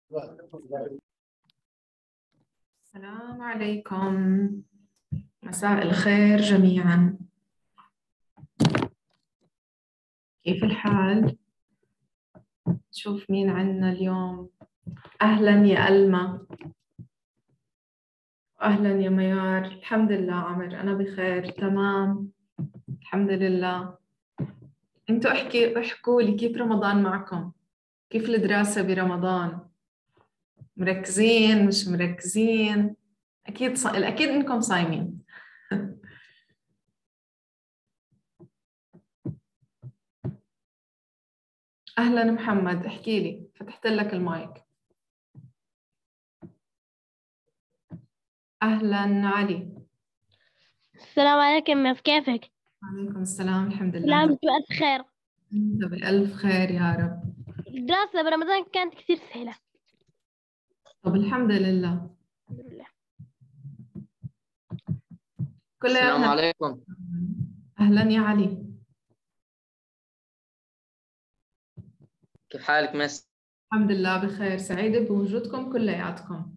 السلام عليكم، مساء الخير جميعا. كيف الحال؟ نشوف مين عنا اليوم. أهلا يا ألما، أهلا يا ميار. الحمد لله عمر، أنا بخير تمام الحمد لله. أنتوا احكوا لي كيف رمضان معكم؟ كيف الدراسة برمضان؟ مركزين مش مركزين؟ أكيد إنكم صايمين. أهلا محمد، احكي لي، فتحت لك المايك. أهلا علي. السلام عليكم، كيفك؟ وعليكم السلام، الحمد لله. سلامة وألف خير. أنت بألف خير يا رب. الدراسة برمضان كانت كثير سهلة. طب الحمد لله. الحمد لله. السلام كلياتنا. عليكم. أهلا يا علي. كيف حالك مس؟ الحمد لله بخير، سعيدة بوجودكم كلياتكم.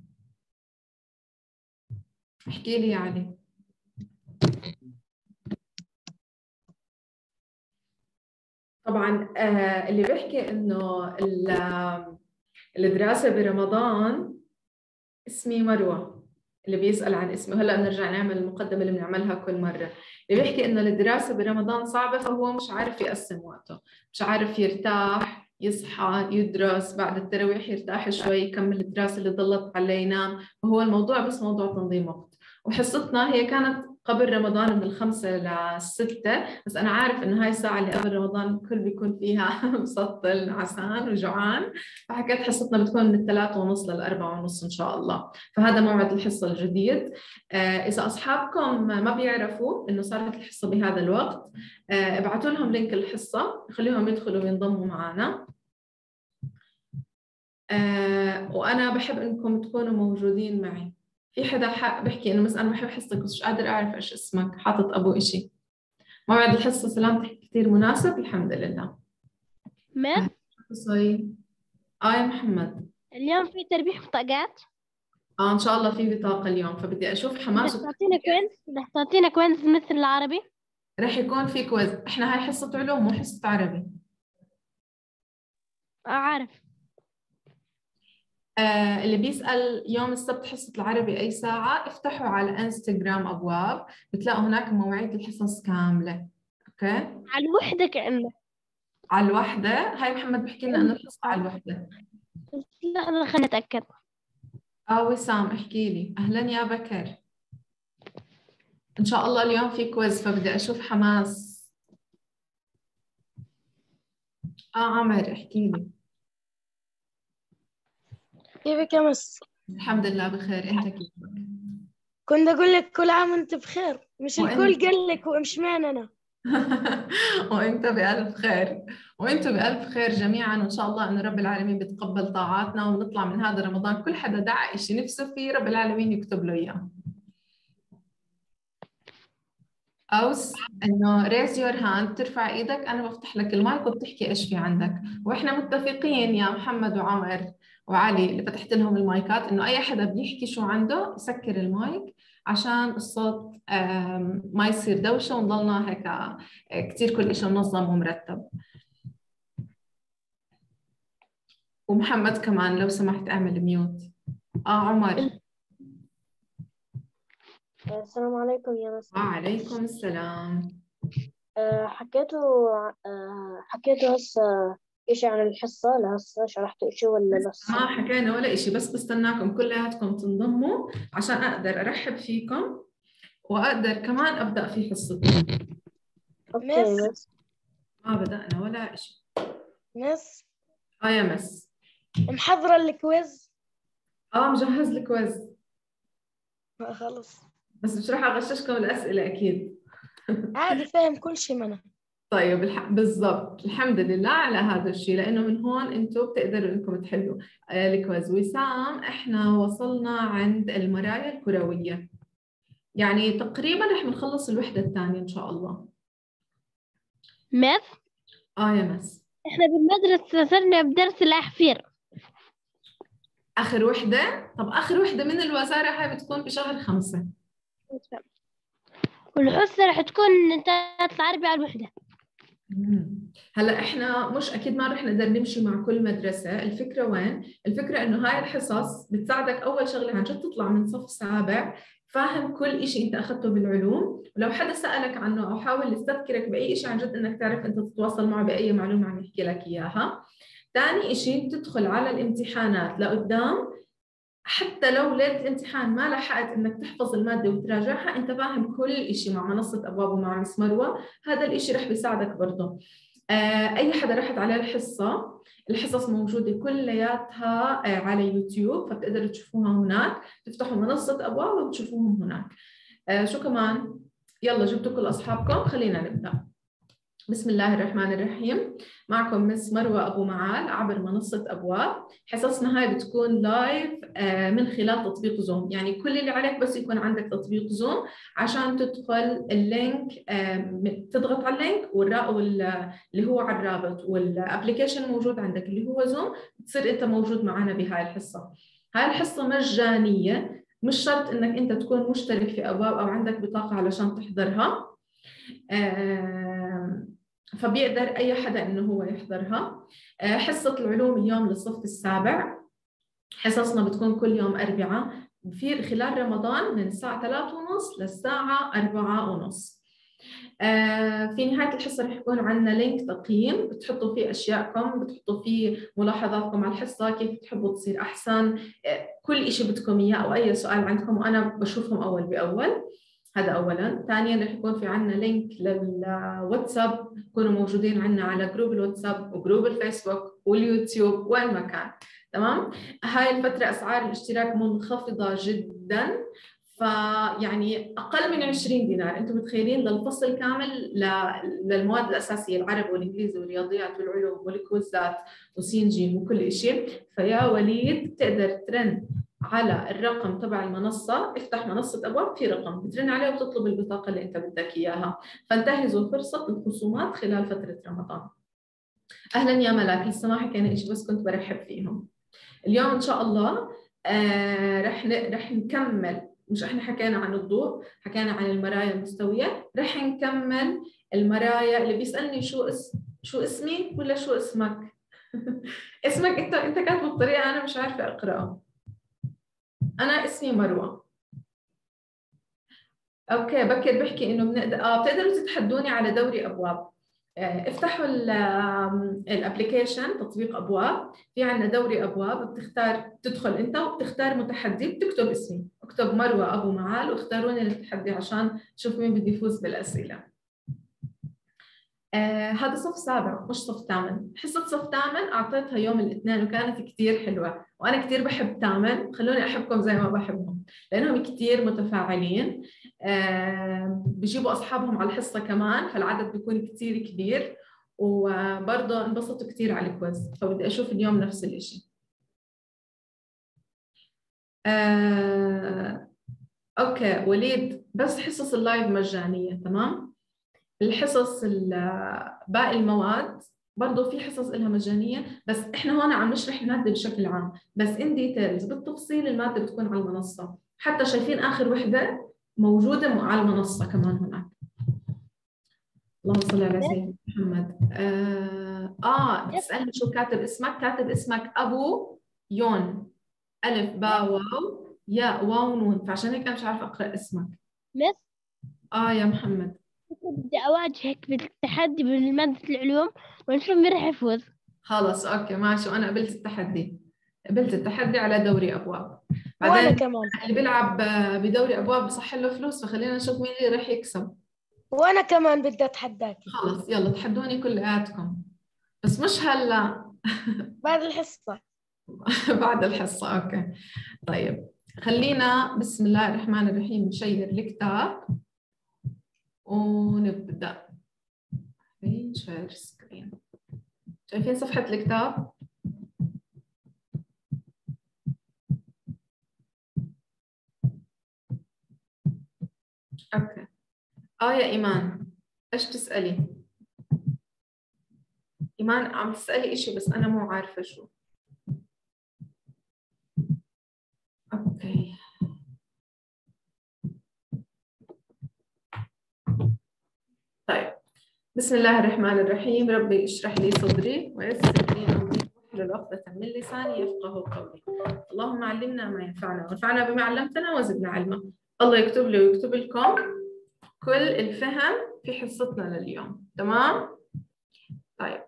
احكي لي يا علي. طبعا اللي بيحكي إنه الدراسة برمضان، اسمي مروة. اللي بيسأل عن اسمي، هلا نرجع نعمل المقدمة اللي بنعملها كل مرة. اللي بيحكي إنه الدراسة برمضان صعبة فهو مش عارف يقسم وقته، مش عارف يرتاح، يصحى يدرس بعد التراويح، يرتاح شوي، يكمل الدراسة اللي ضلت عليه، ينام. وهو الموضوع بس موضوع تنظيم وقت. وحصتنا هي كانت قبل رمضان من 5 ل6، بس أنا عارف إنه هاي الساعة اللي قبل رمضان الكل بيكون فيها مسطل نعسان وجوعان، فحكيت حصتنا بتكون من 3:30 ل4:30 إن شاء الله. فهذا موعد الحصة الجديد. إذا أصحابكم ما بيعرفوا إنه صارت الحصة بهذا الوقت، ابعتوا لهم لينك الحصة، خليهم يدخلوا وينضموا معنا. وأنا بحب إنكم تكونوا موجودين معي. في حدا بحكي إنه أنا بحب حصتك بس مش قادر أعرف إيش اسمك، حاطط أبو إشي. موعد الحصة سلامتك كثير مناسب الحمد لله. مس، قصي. يا محمد. اليوم في تربيح بطاقات. إن شاء الله في بطاقة اليوم، فبدي أشوف بدك حماس. تعطينا كوينز، بدك تعطينا كوينز مثل العربي. رح يكون في كويز. إحنا هاي حصة علوم مو حصة عربي. عارف. اللي بيسأل يوم السبت حصة العربي أي ساعة، افتحوا على انستغرام أبواب، بتلاقوا هناك مواعيد الحصص كاملة. أوكي؟ على الوحدة كأنه. على الوحدة. هاي محمد بحكي لنا إنه الحصة على الوحدة. لا خلينا نتأكد. وسام احكي لي. أهلا يا بكر. إن شاء الله اليوم في كويز، فبدي أشوف حماس. عمر احكي لي. كيفك يا مس؟ الحمد لله بخير، أنت كيفك؟ كنت أقول لك كل عام وأنت بخير، مش الكل وأنت قال لك ومش معنى أنا. وانت بألف خير، وانتم بألف خير جميعا، وان شاء الله ان رب العالمين بيتقبل طاعاتنا ونطلع من هذا رمضان كل حدا دعا شيء نفسه فيه رب العالمين يكتب له اياه. أوس إنه raise your hand، ترفع إيدك، أنا بفتح لك المايك وبتحكي إيش في عندك. وإحنا متفقين يا محمد وعمر وعلي اللي فتحت لهم المايكات إنه أي حدا بيحكي شو عنده يسكر المايك عشان الصوت ما يصير دوشة ونضلنا هيك كتير كل إشي منظم ومرتب. ومحمد كمان لو سمحت اعمل ميوت. عمر. السلام عليكم يا مس. وعليكم السلام. حكيتوا هسه إشي عن الحصة، لهسه شرحتوا إشي ولا لسه؟ ما حكينا ولا إشي، بس بستناكم كلياتكم تنضموا عشان أقدر أرحب فيكم وأقدر كمان أبدأ في حصتي. أوكي مس. ما بدأنا ولا إشي. مس يا مس. محضرة الكويز؟ مجهز الكويز، خلص. بس مش راح أغششكم الأسئلة أكيد. عادي، فاهم كل شيء منها. طيب بالضبط، الحمد لله على هذا الشيء، لأنه من هون أنتم بتقدروا إنكم تحلوا الكويز. وسام، إحنا وصلنا عند المرايا الكروية، يعني تقريبا رح نخلص الوحدة الثانية إن شاء الله. مس، يا مس. احنا بالمدرسة صرنا بدرس الأحفير. آخر وحدة؟ طب آخر وحدة من الوزارة هاي بتكون بشهر 5. والحصة رح تكون 3 العربي على الوحدة. هلا احنا مش اكيد ما رح نقدر نمشي مع كل مدرسه، الفكره وين؟ الفكره انه هاي الحصص بتساعدك اول شغله عن جد تطلع من صف سابع فاهم كل شيء انت اخذته بالعلوم، ولو حدا سالك عنه او حاول يستذكرك باي شيء عن جد انك تعرف انت تتواصل معه باي معلومه عم يحكي لك اياها. ثاني شيء تدخل على الامتحانات لقدام، حتى لو ليله الامتحان ما لحقت انك تحفظ الماده وتراجعها انت فاهم كل شيء مع منصه ابواب ومع مس مروه، هذا الشيء رح بيساعدك برضه. اي حدا رحت على الحصص موجوده كلياتها على يوتيوب، فبتقدروا تشوفوها هناك، تفتحوا منصه ابواب وتشوفوهم هناك. شو كمان؟ يلا جبتوا كل اصحابكم، خلينا نبدا. بسم الله الرحمن الرحيم. معكم مس مروة أبو معال عبر منصة أبواب. حصصنا هاي بتكون لايف من خلال تطبيق زوم، يعني كل اللي عليك بس يكون عندك تطبيق زوم عشان تدخل اللينك، تضغط على اللينك اللي هو على الرابط، والابليكيشن موجود عندك اللي هو زوم، تصير أنت موجود معنا بهاي الحصة. هاي الحصة مجانية، مش شرط إنك أنت تكون مشترك في أبواب أو عندك بطاقة علشان تحضرها، فبيقدر أي حدا إنه هو يحضرها. حصة العلوم اليوم للصف السابع، حصصنا بتكون كل يوم أربعاء في خلال رمضان من الساعة 3:30 للساعة 4:30. في نهاية الحصة رح يكون عندنا لينك تقييم بتحطوا فيه أشياءكم، بتحطوا فيه ملاحظاتكم على الحصة، كيف تحبوا تصير أحسن، كل إشي بدكم إياه أو أي سؤال عندكم وأنا بشوفهم أول بأول. هذا أولاً. ثانياً رح يكون في عنا لينك للواتساب، يكونوا موجودين عنا على جروب الواتساب وجروب الفيسبوك واليوتيوب وين ما كان. تمام؟ هاي الفترة أسعار الاشتراك منخفضة جداً، فيعني أقل من 20 دينار، أنتم متخيلين للفصل كامل للمواد الأساسية العربي والإنجليزي والرياضيات والعلوم والكويزات وسين جيم وكل شيء. فيا وليد تقدر ترن على الرقم تبع المنصة، افتح منصة أبواب في رقم بترن عليه وبتطلب البطاقة اللي أنت بدك إياها، فانتهزوا فرصة الخصومات خلال فترة رمضان. أهلا يا ملاك، لسه ما حكينا إشي بس كنت برحب فيهم. اليوم إن شاء الله رح نكمل، مش احنا حكينا عن الضوء، حكينا عن المرايا المستوية، رح نكمل المرايا. اللي بيسألني شو اسمي ولا شو اسمك؟ اسمك انت كاتبه بطريقة أنا مش عارفة أقرأه. أنا اسمي مروة. أوكي، بكر بحكي إنه بتقدروا تتحدوني على دوري أبواب. افتحوا الابلكيشن تطبيق أبواب، في عندنا دوري أبواب، بتختار تدخل أنت وبتختار متحدي، بتكتب اسمي، اكتب مروة أبو معال واختاروني للتحدي عشان شوف مين بده يفوز بالأسئلة. هذا صف سابع مش صف ثامن. حصة صف ثامن أعطيتها يوم الاثنين وكانت كتير حلوة، وأنا كتير بحب ثامن، خلوني أحبكم زي ما بحبهم لأنهم كتير متفاعلين، بيجيبوا أصحابهم على الحصة كمان، فالعدد بيكون كتير كبير، وبرضه انبسطوا كتير على الكويز، فبدي أشوف اليوم نفس الإشي. أوكي وليد، بس حصص اللايف مجانية تمام؟ الحصص باقي المواد برضه في حصص لها مجانية، بس إحنا هون عم نشرح المادة بشكل عام، بس إن ديتيلز بالتفصيل المادة بتكون على المنصة، حتى شايفين آخر وحدة موجودة على المنصة كمان هناك. اللهم صل على سيدنا محمد. بتسألني شو كاتب اسمك؟ كاتب اسمك أبو يون، ألف باء واو ياء واو نون، فعشان هيك أنا مش عارفة أقرأ اسمك. مس يا محمد بدي أواجهك بالتحدي بمادة العلوم ونشوف مين رح يفوز. خلص أوكي ماشي، وأنا قبلت التحدي على دوري أبواب. وأنا بعدين كمان اللي بيلعب بدوري أبواب بصح له فلوس، فخلينا نشوف مين اللي رح يكسب. وأنا كمان بدي أتحداكي. خلص يلا تحدوني كلياتكم، بس مش هلا. بعد الحصة. بعد الحصة أوكي. طيب خلينا بسم الله الرحمن الرحيم نشير الكتاب ونبدأ. شير سكرين، شايفين صفحة الكتاب؟ أوكي. يا إيمان، إيش تسألي؟ إيمان عم تسألي إشي بس أنا مو عارفة شو. اوكي. طيب، بسم الله الرحمن الرحيم. ربي اشرح لي صدري ويسر لي امري واحلل عقدة من لساني يفقهوا قولي. اللهم علمنا ما ينفعنا وانفعنا بما علمتنا وزدنا علما. الله يكتب لي ويكتب لكم كل الفهم في حصتنا لليوم. تمام؟ طيب،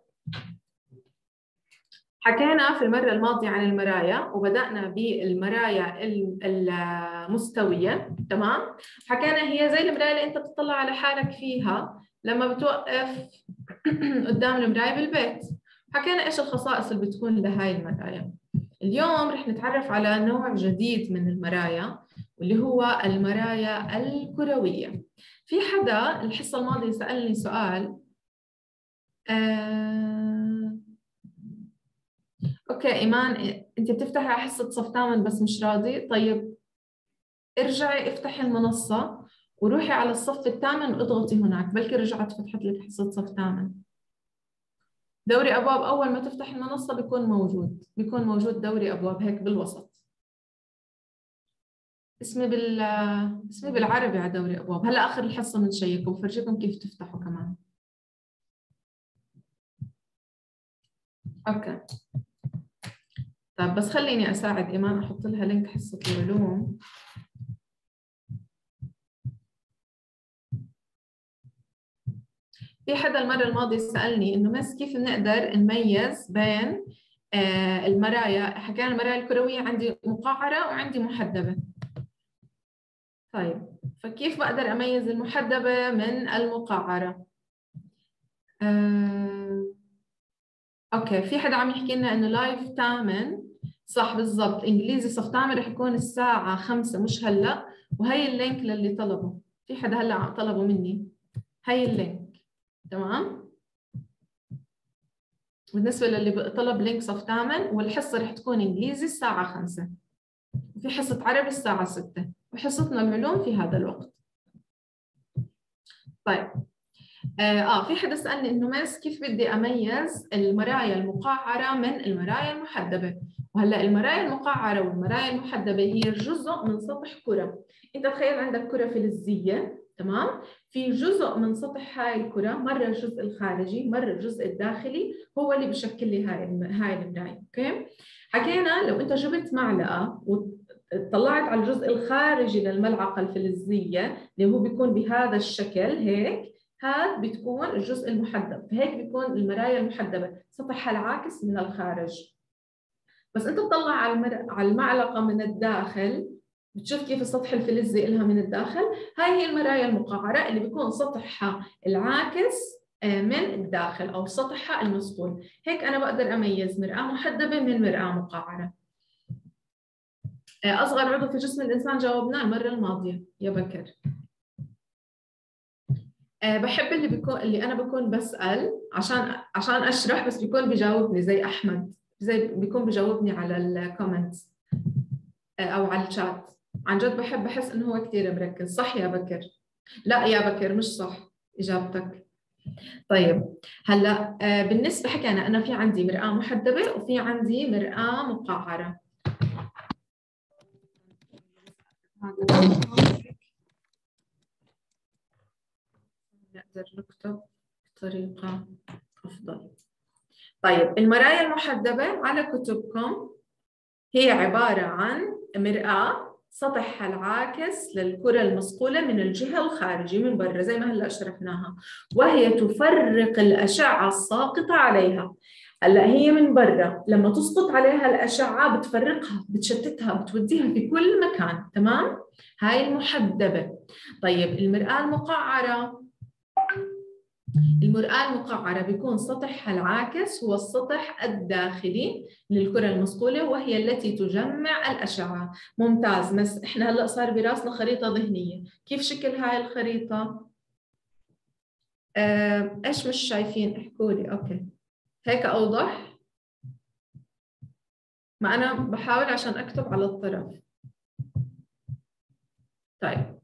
حكينا في المرة الماضية عن المرايا وبدأنا بالمرايا المستوية. تمام؟ حكينا هي زي المراية اللي انت بتطلع على حالك فيها لما بتوقف قدام المراية بالبيت. حكينا ايش الخصائص اللي بتكون لهاي المرايا. اليوم رح نتعرف على نوع جديد من المرايا واللي هو المرايا الكروية. في حدا الحصة الماضية سألني سؤال اوكي ايمان، انت بتفتحي على حصة صف 8 بس مش راضي. طيب ارجعي افتحي المنصة وروحي على الصف الثامن واضغطي هناك، بلكي رجعت فتحت لك حصة صف 8. دوري ابواب اول ما تفتح المنصة بيكون موجود دوري ابواب هيك بالوسط. اسمي بالعربي على دوري ابواب. هلا اخر الحصة بنشيك وبفرجيكم كيف تفتحوا كمان. اوكي طيب، بس خليني اساعد ايمان احط لها لينك حصة العلوم. في حدا المرة الماضية سألني إنه بس كيف بنقدر نميز بين المرايا. حكينا المرايا الكروية عندي مقعرة وعندي محدبة. طيب، فكيف بقدر أميز المحدبة من المقعرة؟ أوكي، في حدا عم يحكي لنا إنه لايف 8 صح بالضبط. إنجليزي صف 8 رح يكون الساعة 5 مش هلا. وهي اللينك للي طلبه. في حدا هلا طلبه مني هي اللينك. تمام؟ بالنسبة للي طلب لينك صف 8 والحصة رح تكون إنجليزي الساعة 5 وفي حصة عربي الساعة 6 وحصتنا العلوم في هذا الوقت. طيب في حدا سألني إنه ماس كيف بدي أميز المرايا المقعرة من المرايا المحدبة. وهلا المرايا المقعرة والمرايا المحدبة هي جزء من سطح كرة. أنت تخيل عندك كرة فلزية، تمام؟ في جزء من سطح هاي الكرة، مرة الجزء الخارجي مرة الجزء الداخلي هو اللي بشكل لي هاي المراية. اوكي؟ حكينا لو انت جبت معلقة وطلعت على الجزء الخارجي للملعقة الفلزية اللي هو بيكون بهذا الشكل هيك، هذا بتكون الجزء المحدب. فهيك بيكون المرايا المحدبة سطحها العاكس من الخارج. بس انت تطلع على المعلقة من الداخل بتشوف كيف السطح الفلزي لها من الداخل. هاي هي المرايا المقعرة اللي بيكون سطحها العاكس من الداخل أو سطحها المصقول. هيك أنا بقدر أميز مرآة محدبة من مرآة مقعرة. أصغر عضو في جسم الإنسان جاوبناه المرة الماضية يا بكر. بحب اللي أنا بكون بسأل عشان أشرح بس بيكون بيجاوبني زي أحمد، زي بيكون بيجاوبني على الكومنتس أو على الشات. عن جد بحس إنه هو كثير مركز. صح يا بكر؟ لا يا بكر مش صح إجابتك. طيب هلا بالنسبة حكينا أنا في عندي مرآة محدبة وفي عندي مرآة مقعرة. نقدر نكتب بطريقة أفضل. طيب المرايا المحدبة على كتبكم هي عبارة عن مرآة سطحها العاكس للكرة المصقولة من الجهة الخارجية من برا زي ما هلا شرحناها، وهي تفرق الأشعة الساقطة عليها. هلا هي من برا لما تسقط عليها الأشعة بتفرقها بتشتتها بتوديها في كل مكان. تمام؟ هاي المحدبة. طيب المرآة المقعرة بيكون سطحها العاكس هو السطح الداخلي للكرة المصقولة وهي التي تجمع الأشعة. ممتاز. بس إحنا هلأ صار براسنا خريطة ذهنية. كيف شكل هاي الخريطة؟ إيش مش شايفين؟ احكوا لي. أوكي هيك أوضح؟ ما أنا بحاول عشان أكتب على الطرف. طيب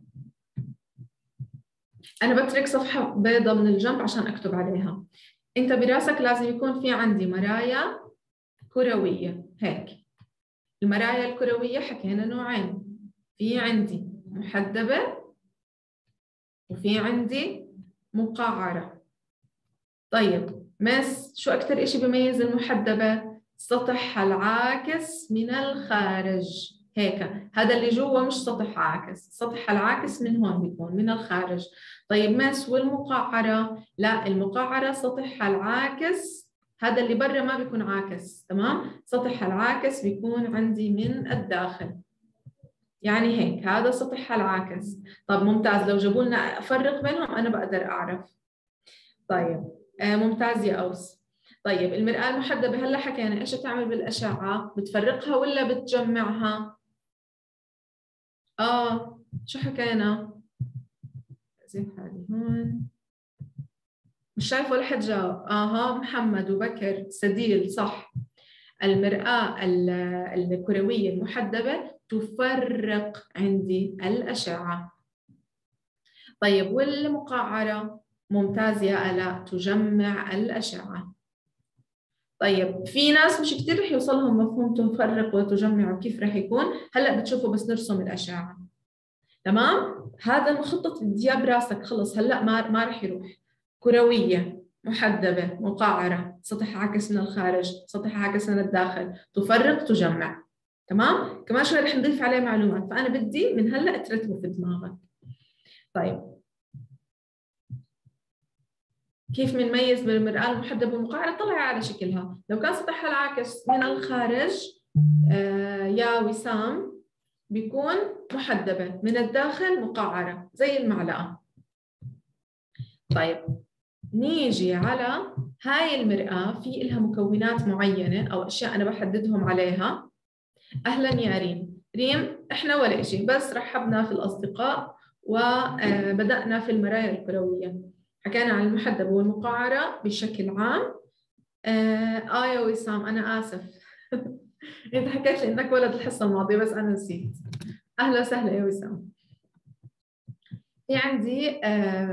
أنا بترك صفحة بيضاء من الجنب عشان أكتب عليها. أنت براسك لازم يكون في عندي مرايا كروية هيك. المرايا الكروية حكينا نوعين، في عندي محدبة وفي عندي مقعرة. طيب مس شو أكثر إشي بيميز المحدبة؟ سطحها العاكس من الخارج، هيك هذا اللي جوا مش سطح عاكس، سطحها العاكس من هون بيكون من الخارج. طيب مس والمقعرة؟ لا، المقعرة سطحها العاكس، هذا اللي برا ما بيكون عاكس، تمام؟ سطحها العاكس بيكون عندي من الداخل، يعني هيك هذا سطحها العاكس. طب ممتاز، لو جابوا لنا أفرق بينهم أنا بقدر أعرف. طيب ممتاز يا أوس. طيب المرآة المحدبة هلا حكينا ايش تعمل بالأشعة؟ بتفرقها ولا بتجمعها؟ شو حكينا؟ زين حالي هون مش شايف ولا حد جاوب. محمد وبكر سديل صح. المرآة الكروية المحدبة تفرق عندي الأشعة. طيب والمقعرة؟ ممتاز يا آلاء، تجمع الأشعة. طيب في ناس مش كتير رح يوصلهم مفهوم تفرق وتجمع وكيف رح يكون، هلا بتشوفوا بس نرسم الأشعة. تمام؟ هذا المخطط بدي اياه براسك، خلص هلا ما رح يروح. كروية محدبة مقعرة، سطح عاكس من الخارج، سطح عاكس من الداخل، تفرق تجمع. تمام؟ كمان شوي رح نضيف عليه معلومات، فأنا بدي من هلا ترتبه في دماغك. طيب كيف بنميز بالمرآة المحدبة والمقعرة؟ طلعي على شكلها، لو كان سطحها العاكس من الخارج يا وسام بيكون محدبة، من الداخل مقعرة زي المعلقة. طيب نيجي على هاي المرآة، في إلها مكونات معينة أو أشياء أنا بحددهم عليها. أهلا يا ريم. ريم إحنا ولا إشي، بس رحبنا في الأصدقاء وبدأنا في المرايا الكروية، حكينا عن المحدبة والمقعرة بشكل عام. يا وسام أنا آسف أنت حكيت لي إنك ولد الحصة الماضية بس أنا نسيت. أهلا وسهلا يا وسام. في عندي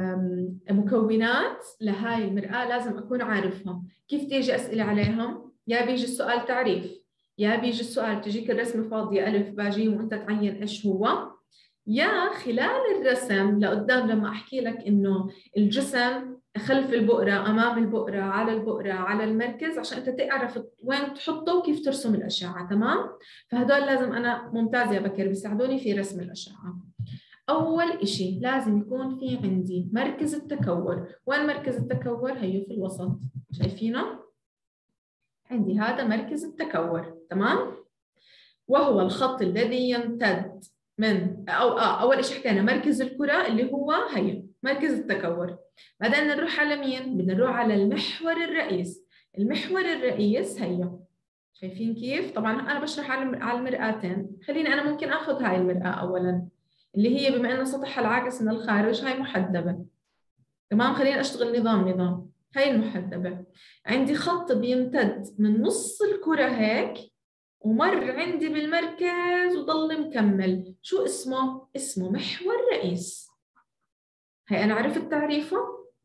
مكونات لهاي المرآة لازم أكون عارفها. كيف تيجي أسئلة عليهم؟ يا بيجي السؤال تعريف، يا بيجي السؤال تجيك الرسمة فاضية ألف باجيم وأنت تعين إيش هو، يا خلال الرسم لقدام لما أحكي لك إنه الجسم خلف البؤرة، أمام البؤرة، على البؤرة، على المركز، عشان أنت تعرف وين تحطه وكيف ترسم الأشعة. تمام؟ فهدول لازم أنا ممتاز يا بكر بيساعدوني في رسم الأشعة. أول إشي لازم يكون في عندي مركز التكور. وين مركز التكور؟ هيو في الوسط، شايفينه؟ عندي هذا مركز التكور، تمام؟ وهو الخط الذي يمتد من أول إشي حكينا مركز الكرة اللي هو هيو مركز التكور. بعدين نروح على مين؟ بدنا نروح على المحور الرئيس. المحور الرئيس هيو، شايفين كيف؟ طبعا أنا بشرح على المرآتين، خليني أنا ممكن آخذ هاي المرآة أولاً اللي هي بما أنه سطحها العاكس من الخارج، هاي محدبة. تمام؟ خلينا أشتغل نظام. هاي المحدبة، عندي خط بيمتد من نص الكرة هيك ومر عندي بالمركز وضل مكمل، شو اسمه؟ اسمه محور رئيس. هاي أنا عرفت تعريفه؟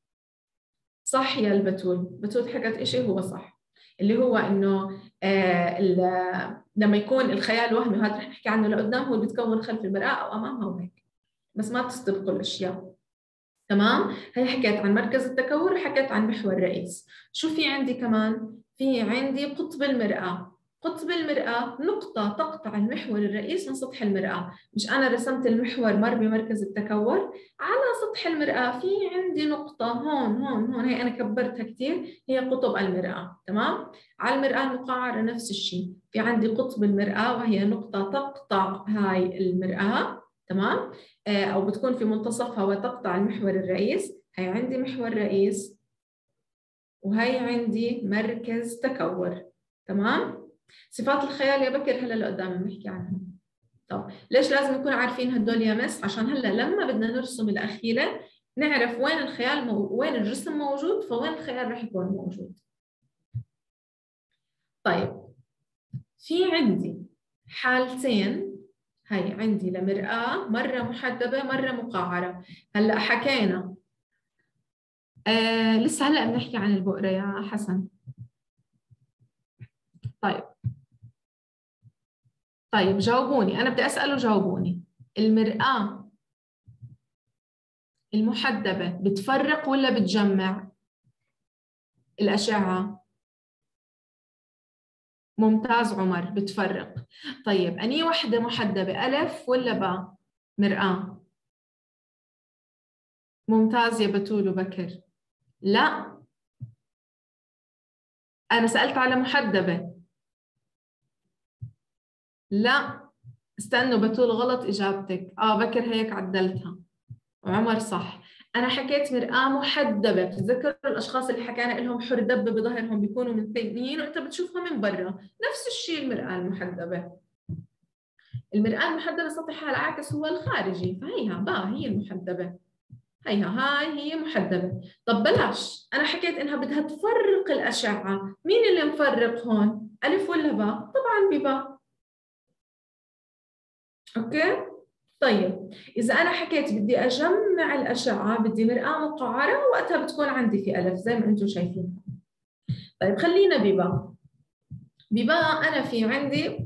صح يا البتول حكت إشي هو صح، اللي هو إنه لما يكون الخيال الوهمي، وهذا رح نحكي عنه لقدام، هو اللي بيتكون خلف المرآة أو أمامها وهيك، بس ما تستبقوا الأشياء. تمام؟ هي حكيت عن مركز التكور وحكيت عن محور الرئيس. شو في عندي كمان؟ في عندي قطب المرآة. قطب المرآة نقطة تقطع المحور الرئيس من سطح المرآة. مش أنا رسمت المحور مر بمركز التكور؟ على سطح المرآة في عندي نقطة هون، هي أنا كبرتها كتير، هي قطب المرآة. تمام؟ على المرآة المقعرة نفس الشيء، في عندي قطب المرآة وهي نقطة تقطع هاي المرآة. تمام؟ أو بتكون في منتصفها وتقطع المحور الرئيس. هي عندي محور رئيس وهي عندي مركز تكور. تمام؟ صفات الخيال يا بكر هلا لقدام بنحكي عنها. طب ليش لازم نكون عارفين هدول يا مس؟ عشان هلا لما بدنا نرسم الأخيرة نعرف وين الخيال وين الجسم موجود، فوين الخيال رح يكون موجود. طيب في عندي حالتين، هاي عندي لمرآة مرة محدبة مرة مقعرة. هلا حكينا لسه هلا بنحكي عن البؤرة يا حسن. طيب طيب جاوبوني، أنا بدي أسأل وجاوبوني. المرآة المحدبة بتفرق ولا بتجمع الأشعة؟ ممتاز عمر، بتفرق. طيب أني وحدة محدبة، ألف ولا باء؟ مرآة. ممتاز يا بتول وبكر. لا، أنا سألت على محدبة. لا استنوا، بتول غلط إجابتك. بكر هيك عدلتها، وعمر صح. أنا حكيت مرآة محدبة. بتتذكروا الأشخاص اللي حكينا لهم حردبة بظهرهم بيكونوا متبينين وأنت بتشوفها من برا؟ نفس الشيء المرآة المحدبة. المرآة المحدبة سطحها العاكس هو الخارجي، فهيها باء هي المحدبة. هاي هي محدبة. طب بلاش، أنا حكيت إنها بدها تفرق الأشعة. مين اللي مفرق هون؟ ألف ولا باء؟ طبعاً بباء. أوكي؟ طيب إذا أنا حكيت بدي أجمع الأشعة، بدي مرآة مقعرة، وقتها بتكون عندي في ألف زي ما أنتم شايفين. طيب خلينا بباء. بباء أنا في عندي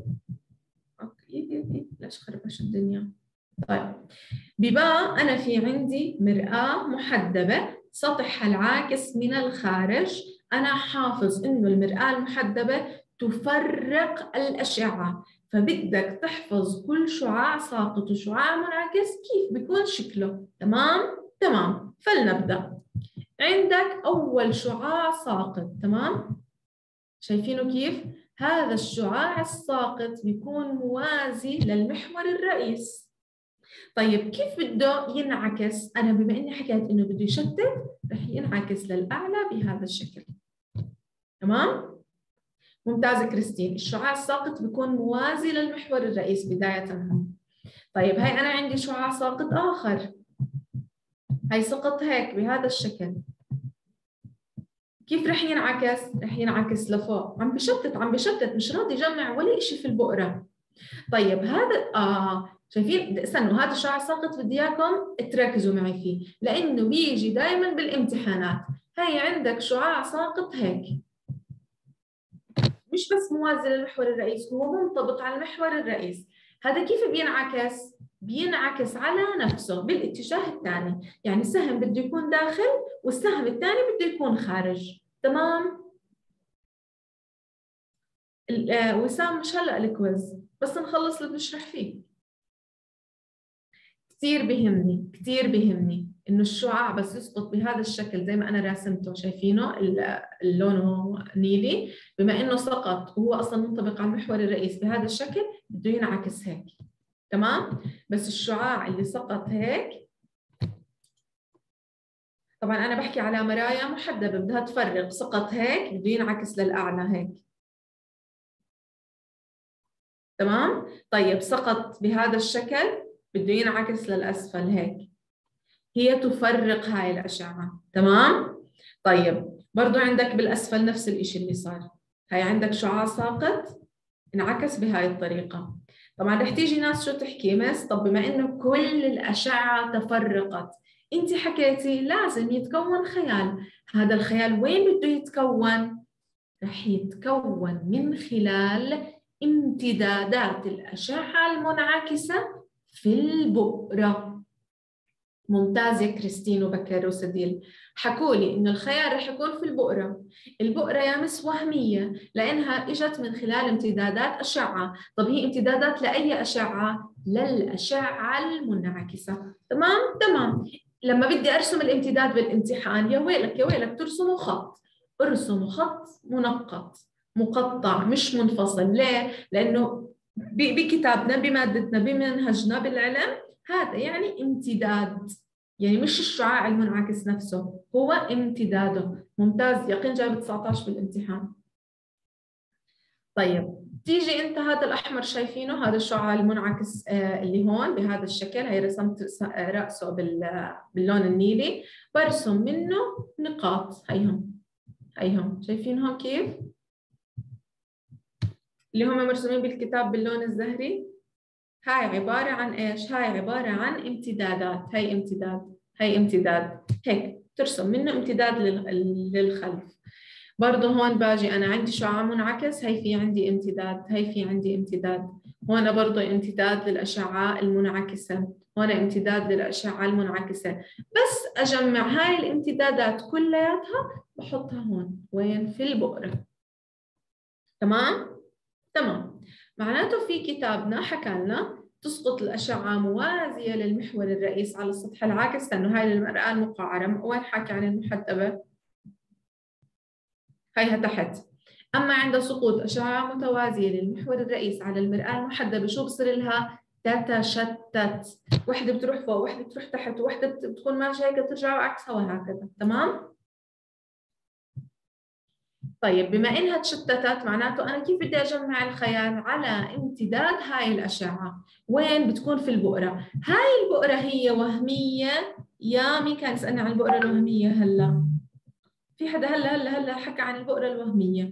ليش خربش الدنيا؟ طيب بباء أنا في عندي مرآة محدبة سطحها العاكس من الخارج. أنا حافظ إنه المرآة المحدبة تفرق الأشعة، فبدك تحفظ كل شعاع ساقط وشعاع منعكس كيف بيكون شكله. تمام. فلنبدأ. عندك أول شعاع ساقط، تمام؟ شايفينه كيف؟ هذا الشعاع الساقط بيكون موازي للمحور الرئيس. طيب كيف بده ينعكس؟ أنا بما إني حكيت إنه بده يشتت، رح ينعكس للأعلى بهذا الشكل. تمام؟ ممتازة كريستين. الشعاع الساقط بيكون موازي للمحور الرئيس بداية. طيب هاي أنا عندي شعاع ساقط آخر، هاي سقط هيك بهذا الشكل. كيف رح ينعكس؟ رح ينعكس لفوق. عم بشتت مش راضي يجمع ولا إشي في البؤرة. طيب هذا شايفين؟ استنوا، هذا الشعاع الساقط بدي اياكم تركزوا معي فيه لانه بيجي دائما بالامتحانات. هاي عندك شعاع ساقط هيك، مش بس موازي للمحور الرئيس، هو منطبق على المحور الرئيس. هذا كيف بينعكس؟ بينعكس على نفسه بالاتجاه الثاني، يعني سهم بده يكون داخل والسهم الثاني بده يكون خارج. تمام؟ وسام مش هلا الكويز، بس نخلص اللي بنشرح فيه. كثير بيهمني انه الشعاع بس يسقط بهذا الشكل زي ما انا راسمته، شايفينه لونه نيلي، بما انه سقط وهو اصلا منطبق على المحور الرئيس بهذا الشكل بده ينعكس هيك. تمام؟ بس الشعاع اللي سقط هيك، طبعا انا بحكي على مرايا محدبه بدها تفرق، سقط هيك بده ينعكس للاعلى هيك. تمام؟ طيب سقط بهذا الشكل بده ينعكس للأسفل هيك. هي تفرق هاي الأشعة. تمام؟ طيب برضو عندك بالأسفل نفس الإشي اللي صار. هاي عندك شعاع ساقط انعكس بهاي الطريقة. طبعا رح تيجي ناس شو تحكي؟ مس طب بما إنه كل الأشعة تفرقت، أنت حكيتي لازم يتكون خيال. هذا الخيال وين بده يتكون؟ رح يتكون من خلال امتدادات الأشعة المنعكسة في البؤرة. ممتاز يا كريستين وبكر وسديل. حكوا لي إنه الخيال رح يكون في البؤرة. البؤرة يا مس وهمية لأنها إجت من خلال امتدادات أشعة. طب هي امتدادات لأي أشعة؟ للأشعة المنعكسة. تمام. لما بدي أرسم الامتداد بالامتحان، يا ويلك ترسموا خط. ارسموا خط منقط مقطع مش منفصل. ليه؟ لأنه بكتابنا بمادتنا بمنهجنا بالعلم هذا يعني امتداد، يعني مش الشعاع المنعكس نفسه، هو امتداده. ممتاز، يقين جايب 19 بالامتحان. طيب تيجي انت هذا الاحمر شايفينه، هذا الشعاع المنعكس اللي هون بهذا الشكل. هي رسمت راسه باللون النيلي، برسم منه نقاط. هيهم شايفينهم كيف؟ اللي هم مرسومين بالكتاب باللون الزهري. هاي عبارة عن إيش؟ هاي عبارة عن امتدادات. هاي امتداد هيك ترسم منه امتداد للخلف. برضه هون باجي أنا عندي شعاع منعكس، هاي في عندي امتداد، هاي في عندي امتداد. هون برضه امتداد للأشعة المنعكسة، هون امتداد للأشعة المنعكسة. بس أجمع هاي الامتدادات كلياتها بحطها هون، وين؟ في البؤرة. تمام؟ تمام. معناته في كتابنا حكى لنا تسقط الأشعة موازية للمحور الرئيس على السطح العاكس، لأنه هاي المرآة المقعرة. وين حكى عن المحدبة؟ هيها تحت. أما عند سقوط أشعة متوازية للمحور الرئيس على المرآة المحدبة شو بصير لها؟ تتشتت، وحدة بتروح فوق، وحدة بتروح تحت، وحدة بتكون ماشية هيك بترجع وعكسها وهكذا. تمام؟ طيب بما إنها تشتتت معناته أنا كيف بدي أجمع الخيال على امتداد هاي الأشعة؟ وين بتكون؟ في البؤرة. هاي البؤرة هي وهمية يا مين كان يسألني عن البؤرة الوهمية هلا؟ في حدا هلا حكى عن البؤرة الوهمية؟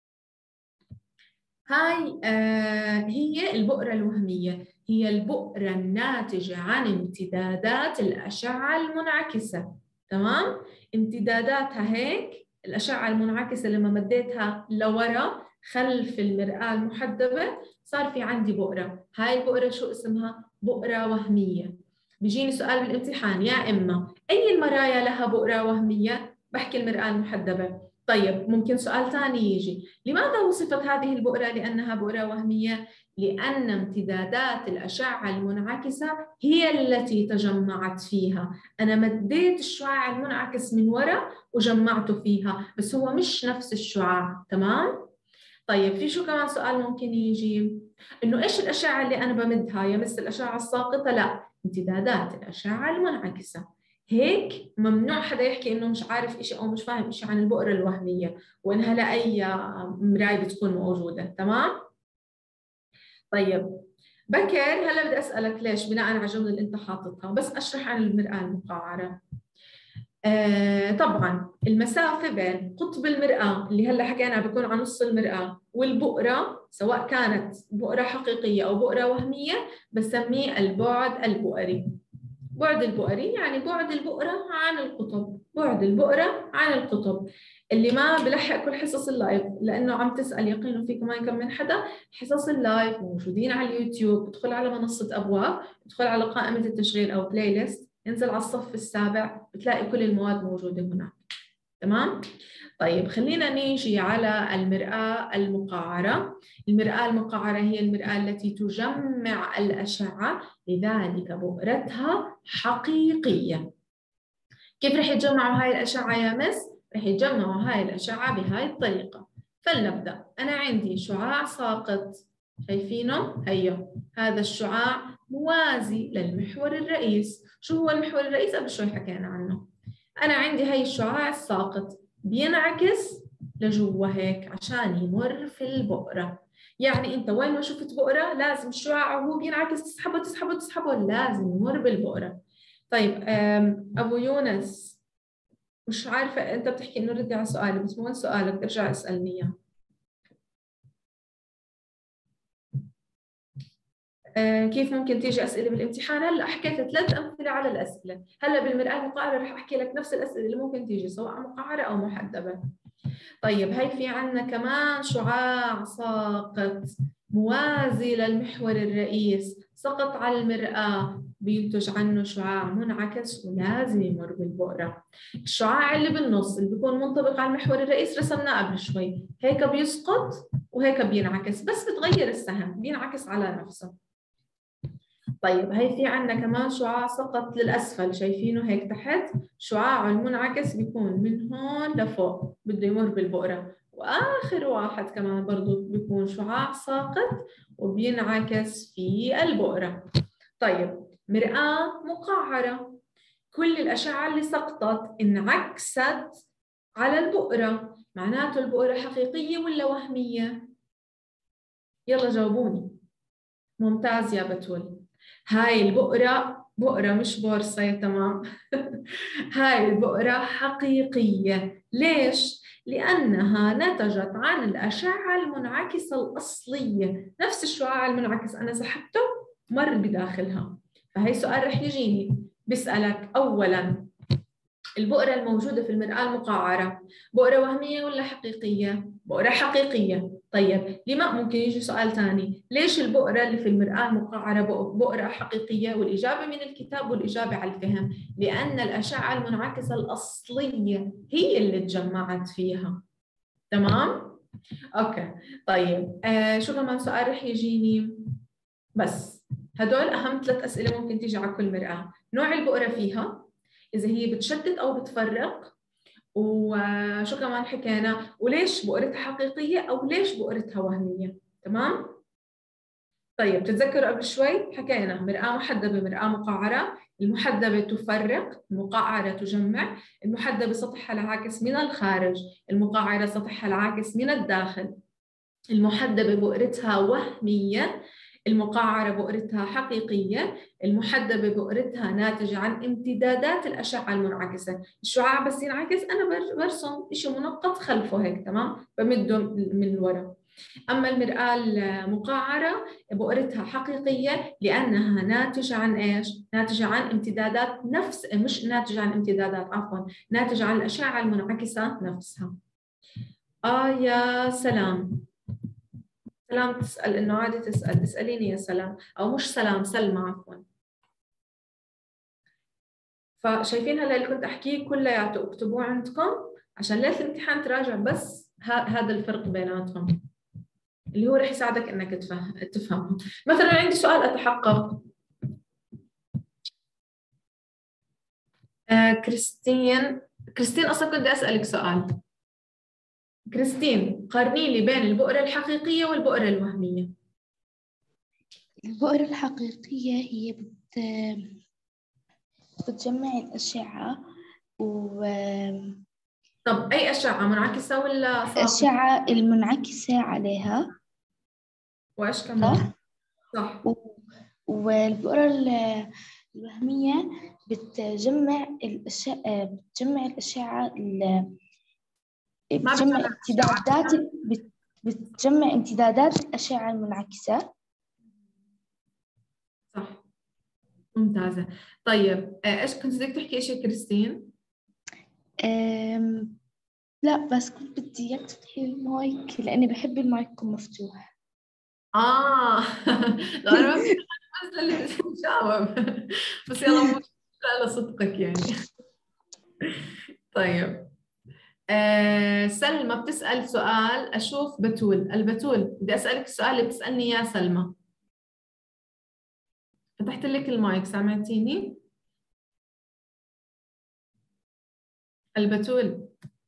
هاي هي البؤرة الوهمية، هي البؤرة الناتجة عن امتدادات الأشعة المنعكسة. تمام؟ امتداداتها هيك الأشعة المنعكسة لما مديتها لورا خلف المرآة المحدبة صار في عندي بؤرة. هاي البؤرة شو اسمها؟ بؤرة وهمية. بيجيني سؤال بالامتحان يا إما أي المرايا لها بؤرة وهمية؟ بحكي المرآة المحدبة. طيب ممكن سؤال ثاني يجي، لماذا وصفت هذه البؤرة لأنها بؤرة وهمية؟ لأن امتدادات الأشعة المنعكسة هي التي تجمعت فيها. أنا مديت الشعاع المنعكس من وراء وجمعته فيها، بس هو مش نفس الشعاع. تمام؟ طيب في شو كمان سؤال ممكن يجي؟ إنه إيش الأشعة اللي أنا بمدها؟ يمس الأشعة الساقطة؟ لا، امتدادات الأشعة المنعكسة. هيك ممنوع حدا يحكي إنه مش عارف إشي أو مش فاهم إشي عن البؤرة الوهمية وإنها لأي مراية بتكون موجودة. تمام؟ طيب بكر هلا بدي أسألك ليش بناء على الجملة اللي أنت حاططها، بس أشرح عن المرآة المقعرة. طبعا المسافة بين قطب المرآة اللي هلا حكينا بيكون على نص المرآة والبؤرة، سواء كانت بؤرة حقيقية أو بؤرة وهمية، بسميه البعد البؤري. بعد البؤري يعني بعد البؤرة عن القطب، بعد البؤرة عن القطب. اللي ما بلحق كل حصص اللايف لأنه عم تسأل يقينه في كمان كم من حدا، حصص اللايف موجودين على اليوتيوب. ادخل على منصة أبواب، ادخل على قائمة التشغيل أو بلاي ليست، انزل على الصف السابع بتلاقي كل المواد موجودة هناك. تمام؟ طيب خلينا نيجي على المرآة المقعرة. المرآة المقعرة هي المرآة التي تجمع الأشعة، لذلك بؤرتها حقيقية. كيف رح يتجمعوا هاي الأشعة يا مس؟ رح يتجمعوا هاي الأشعة بهاي الطريقة. فلنبدأ. أنا عندي شعاع ساقط، شايفينه؟ هيا هذا الشعاع موازي للمحور الرئيس. شو هو المحور الرئيس؟ قبل شوي حكينا عنه. أنا عندي هاي الشعاع الساقط بينعكس لجوا هيك عشان يمر في البؤرة. يعني أنت وين ما شفت بؤرة لازم الشعاع وهو بينعكس تسحبه تسحبه تسحبه، لازم يمر بالبؤرة. طيب أبو يونس مش عارفة أنت بتحكي إنه ردي على سؤالي، بس مو سؤالك ترجع اسألني إياه. كيف ممكن تيجي أسئلة بالامتحان؟ هلا حكيت 3 أمثلة على الأسئلة. هلا بالمرآة المقعرة رح أحكي لك نفس الأسئلة اللي ممكن تيجي سواء مقعرة أو محدبة. طيب هي في عنا كمان شعاع ساقط موازي للمحور الرئيس، سقط على المرآة، بينتج عنه شعاع منعكس ولازم يمر بالبؤرة. الشعاع اللي بالنص اللي بيكون منطبق على المحور الرئيس رسمناه قبل شوي، هيك بيسقط وهيك بينعكس، بس بتغير السهم بينعكس على نفسه. طيب هي في عنا كمان شعاع سقط للأسفل، شايفينه هيك تحت؟ شعاعه المنعكس بيكون من هون لفوق بده يمر بالبؤرة. وآخر واحد كمان برضو بيكون شعاع ساقط وبينعكس في البؤرة. طيب مرآة مقعرة، كل الأشعة اللي سقطت انعكست على البؤرة، معناته البؤرة حقيقية ولا وهمية؟ يلا جاوبوني. ممتاز يا بتول. هاي البؤرة بؤرة مش بورصة، تمام؟ هاي البؤرة حقيقية. ليش؟ لأنها نتجت عن الأشعة المنعكسة الأصلية، نفس الشعاع المنعكس أنا سحبته مر بداخلها. فهي سؤال رح يجيني بسألك أولاً البؤرة الموجودة في المرآة المقعرة بؤرة وهمية ولا حقيقية؟ بؤرة حقيقية. طيب لما ممكن يجي سؤال ثاني، ليش البؤرة اللي في المرآة المقعرة بؤرة حقيقية؟ والإجابة من الكتاب والإجابة على الفهم، لأن الأشعة المنعكسة الأصلية هي اللي تجمعت فيها. تمام؟ أوكي. طيب شو كمان سؤال رح يجيني؟ بس هدول أهم 3 أسئلة ممكن تيجي على كل مرآة. نوع البؤرة فيها، إذا هي بتشتت أو بتفرق، وشو كمان حكينا، وليش بؤرتها حقيقية أو ليش بؤرتها وهمية. تمام؟ طيب تتذكروا قبل شوي حكينا مرآة محدبة مرآة مقعرة، المحدبة تفرق، المقعرة تجمع، المحدبة سطحها العاكس من الخارج، المقعرة سطحها العاكس من الداخل، المحدبة بؤرتها وهمية، المقعرة بؤرتها حقيقية، المحدبة بؤرتها ناتجة عن امتدادات الأشعة المنعكسة. الشعاع بس ينعكس أنا برسم شيء منقط خلفه هيك، تمام، بمده من الوراء. أما المرآة المقعرة بؤرتها حقيقية لأنها ناتجة عن إيش؟ ناتجة عن امتدادات مش ناتجة عن امتدادات، عفوا، ناتجة عن الأشعة المنعكسة نفسها. يا سلام. سلام تسأل إنه عادي تسأل، اسأليني يا سلام، أو مش سلام، سلمى عفوا. فشايفين هلا اللي كنت أحكيه كلياته اكتبوه عندكم عشان ليلة الامتحان تراجع بس هذا الفرق بيناتهم اللي هو رح يساعدك إنك تفهم. مثلا عندي سؤال أتحقق. كريستين أصلا كنت أسألك سؤال. كريستين قارني لي بين البؤرة الحقيقية والبؤرة الوهمية. البؤرة الحقيقية هي بتجمع الأشعة طب أي أشعة منعكسة ولا ساطعة؟ الأشعة المنعكسة عليها. وإيش كمان؟ صح؟ صح. والبؤرة الوهمية بتجمع الأشعة بتجمع امتدادات الأشعة المنعكسة. صح، ممتازة. طيب إيش كنت بدك تحكي إيش يا كريستين؟ لا بس كنت بدي إياك تفتحي المايك لأني بحب المايك يكون مفتوح. لا أنا ما بس اللي تجاوب بس يلا مو مشكلة لصدقك يعني. طيب سلمى بتسأل سؤال، أشوف بتول. البتول بدي أسألك السؤال اللي بتسألني يا سلمى. فتحت لك المايك، سامعتيني؟ البتول.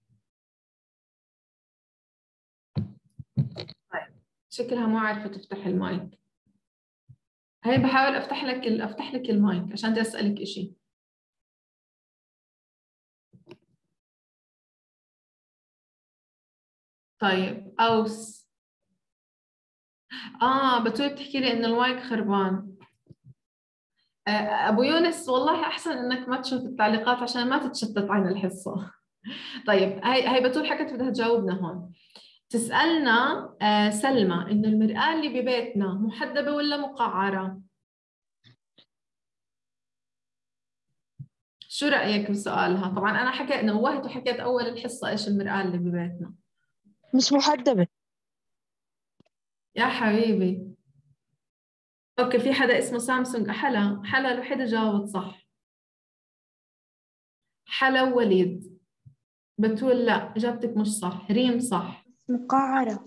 طيب شكلها مو عارفة تفتح المايك. هي بحاول أفتح لك المايك عشان بدي أسألك إشي. طيب أوس. بتول بتحكي لي إنه المايك خربان. أبو يونس والله أحسن إنك ما تشوف التعليقات عشان ما تتشتت عن الحصة. طيب هي بتول حكت بدها تجاوبنا هون. تسألنا سلمى إنه المرآة اللي ببيتنا محدبة ولا مقعرة؟ شو رأيك بسؤالها؟ طبعا أنا حكيت نوهت وحكيت أول الحصة إيش المرآة اللي ببيتنا. مش محدبة. يا حبيبي. أوكي، في حدا اسمه سامسونج. حلا الوحيدة جاوبت صح. حلا وليد. بتقول لا، إجابتك مش صح. ريم صح. مقعرة.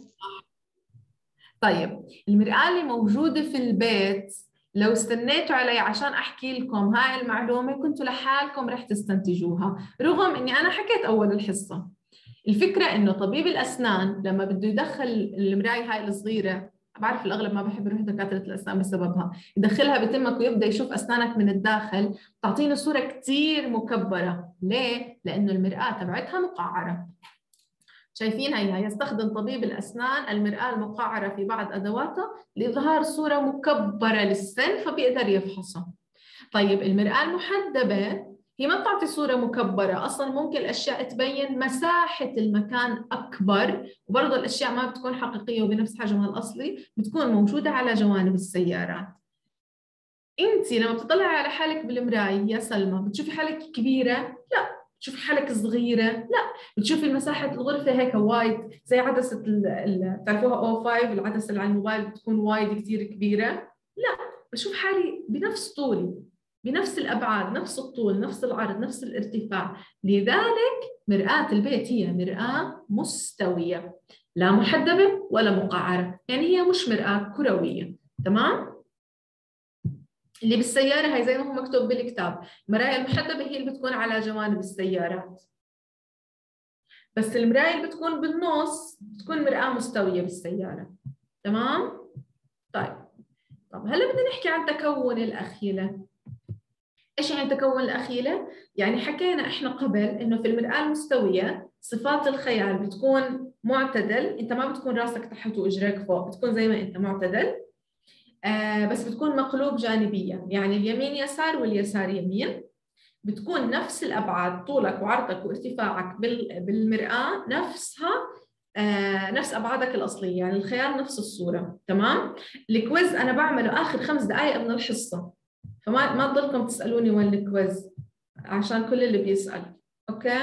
طيب المرآة اللي موجودة في البيت لو استنيتوا علي عشان أحكي لكم هاي المعلومة كنتوا لحالكم رح تستنتجوها، رغم إني أنا حكيت أول الحصة. الفكرة إنه طبيب الأسنان لما بده يدخل المراية هاي الصغيرة، بعرف الأغلب ما بحب يروح دكاترة الأسنان بسببها، يدخلها بتمك ويبدأ يشوف أسنانك من الداخل، تعطينا صورة كتير مكبرة. ليه؟ لأنه المرآة تبعتها مقعرة. شايفين هي يستخدم طبيب الأسنان المرآة المقعرة في بعض أدواته لإظهار صورة مكبرة للسن فبيقدر يفحصها. طيب المرآة المحدبة هي ما بتعطي صورة مكبرة، أصلا ممكن الأشياء تبين مساحة المكان أكبر، وبرضه الأشياء ما بتكون حقيقية وبنفس حجمها الأصلي، بتكون موجودة على جوانب السيارات. أنت لما بتطلعي على حالك بالمراية يا سلمى بتشوفي حالك كبيرة؟ لا، بتشوفي حالك صغيرة؟ لا، بتشوفي مساحة الغرفة هيك وايد زي عدسة بتعرفوها O5 العدسة اللي على الموبايل بتكون وايد كثير كبيرة؟ لا، بشوف حالي بنفس طولي، بنفس الأبعاد، نفس الطول، نفس العرض، نفس الارتفاع. لذلك مرآة البيت هي مرآة مستوية، لا محدبة ولا مقعرة، يعني هي مش مرآة كروية. تمام؟ اللي بالسيارة هي زي ما هو مكتوب بالكتاب، المراية المحدبة هي اللي بتكون على جوانب السيارات، بس المراية اللي بتكون بالنص بتكون مرآة مستوية بالسيارة. تمام؟ طيب هلا بدنا نحكي عن تكون الأخيلة. ايش يعني تكون الأخيلة؟ يعني حكينا احنا قبل انه في المرآة المستوية صفات الخيال بتكون معتدل، انت ما بتكون راسك تحت واجريك فوق، بتكون زي ما انت معتدل، بس بتكون مقلوب جانبيا، يعني اليمين يسار واليسار يمين، بتكون نفس الأبعاد، طولك وعرضك وارتفاعك بالمرآة نفسها، نفس أبعادك الأصلية، يعني الخيال نفس الصورة. تمام؟ الكويز أنا بعمله آخر 5 دقائق من الحصة، فما تضلكم تسألوني وين الكويز عشان كل اللي بيسأل. أوكي؟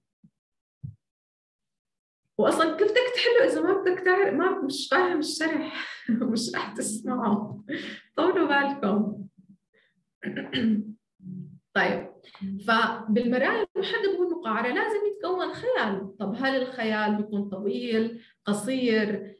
وأصلا كيف بدك تحله إذا ما بدك تعرف، ما مش فاهم الشرح مش رح تسمعه، طولوا بالكم. طيب، فبالمرايا المحدبة والمقعرة لازم يتكون خيال. طب هل الخيال بيكون طويل، قصير،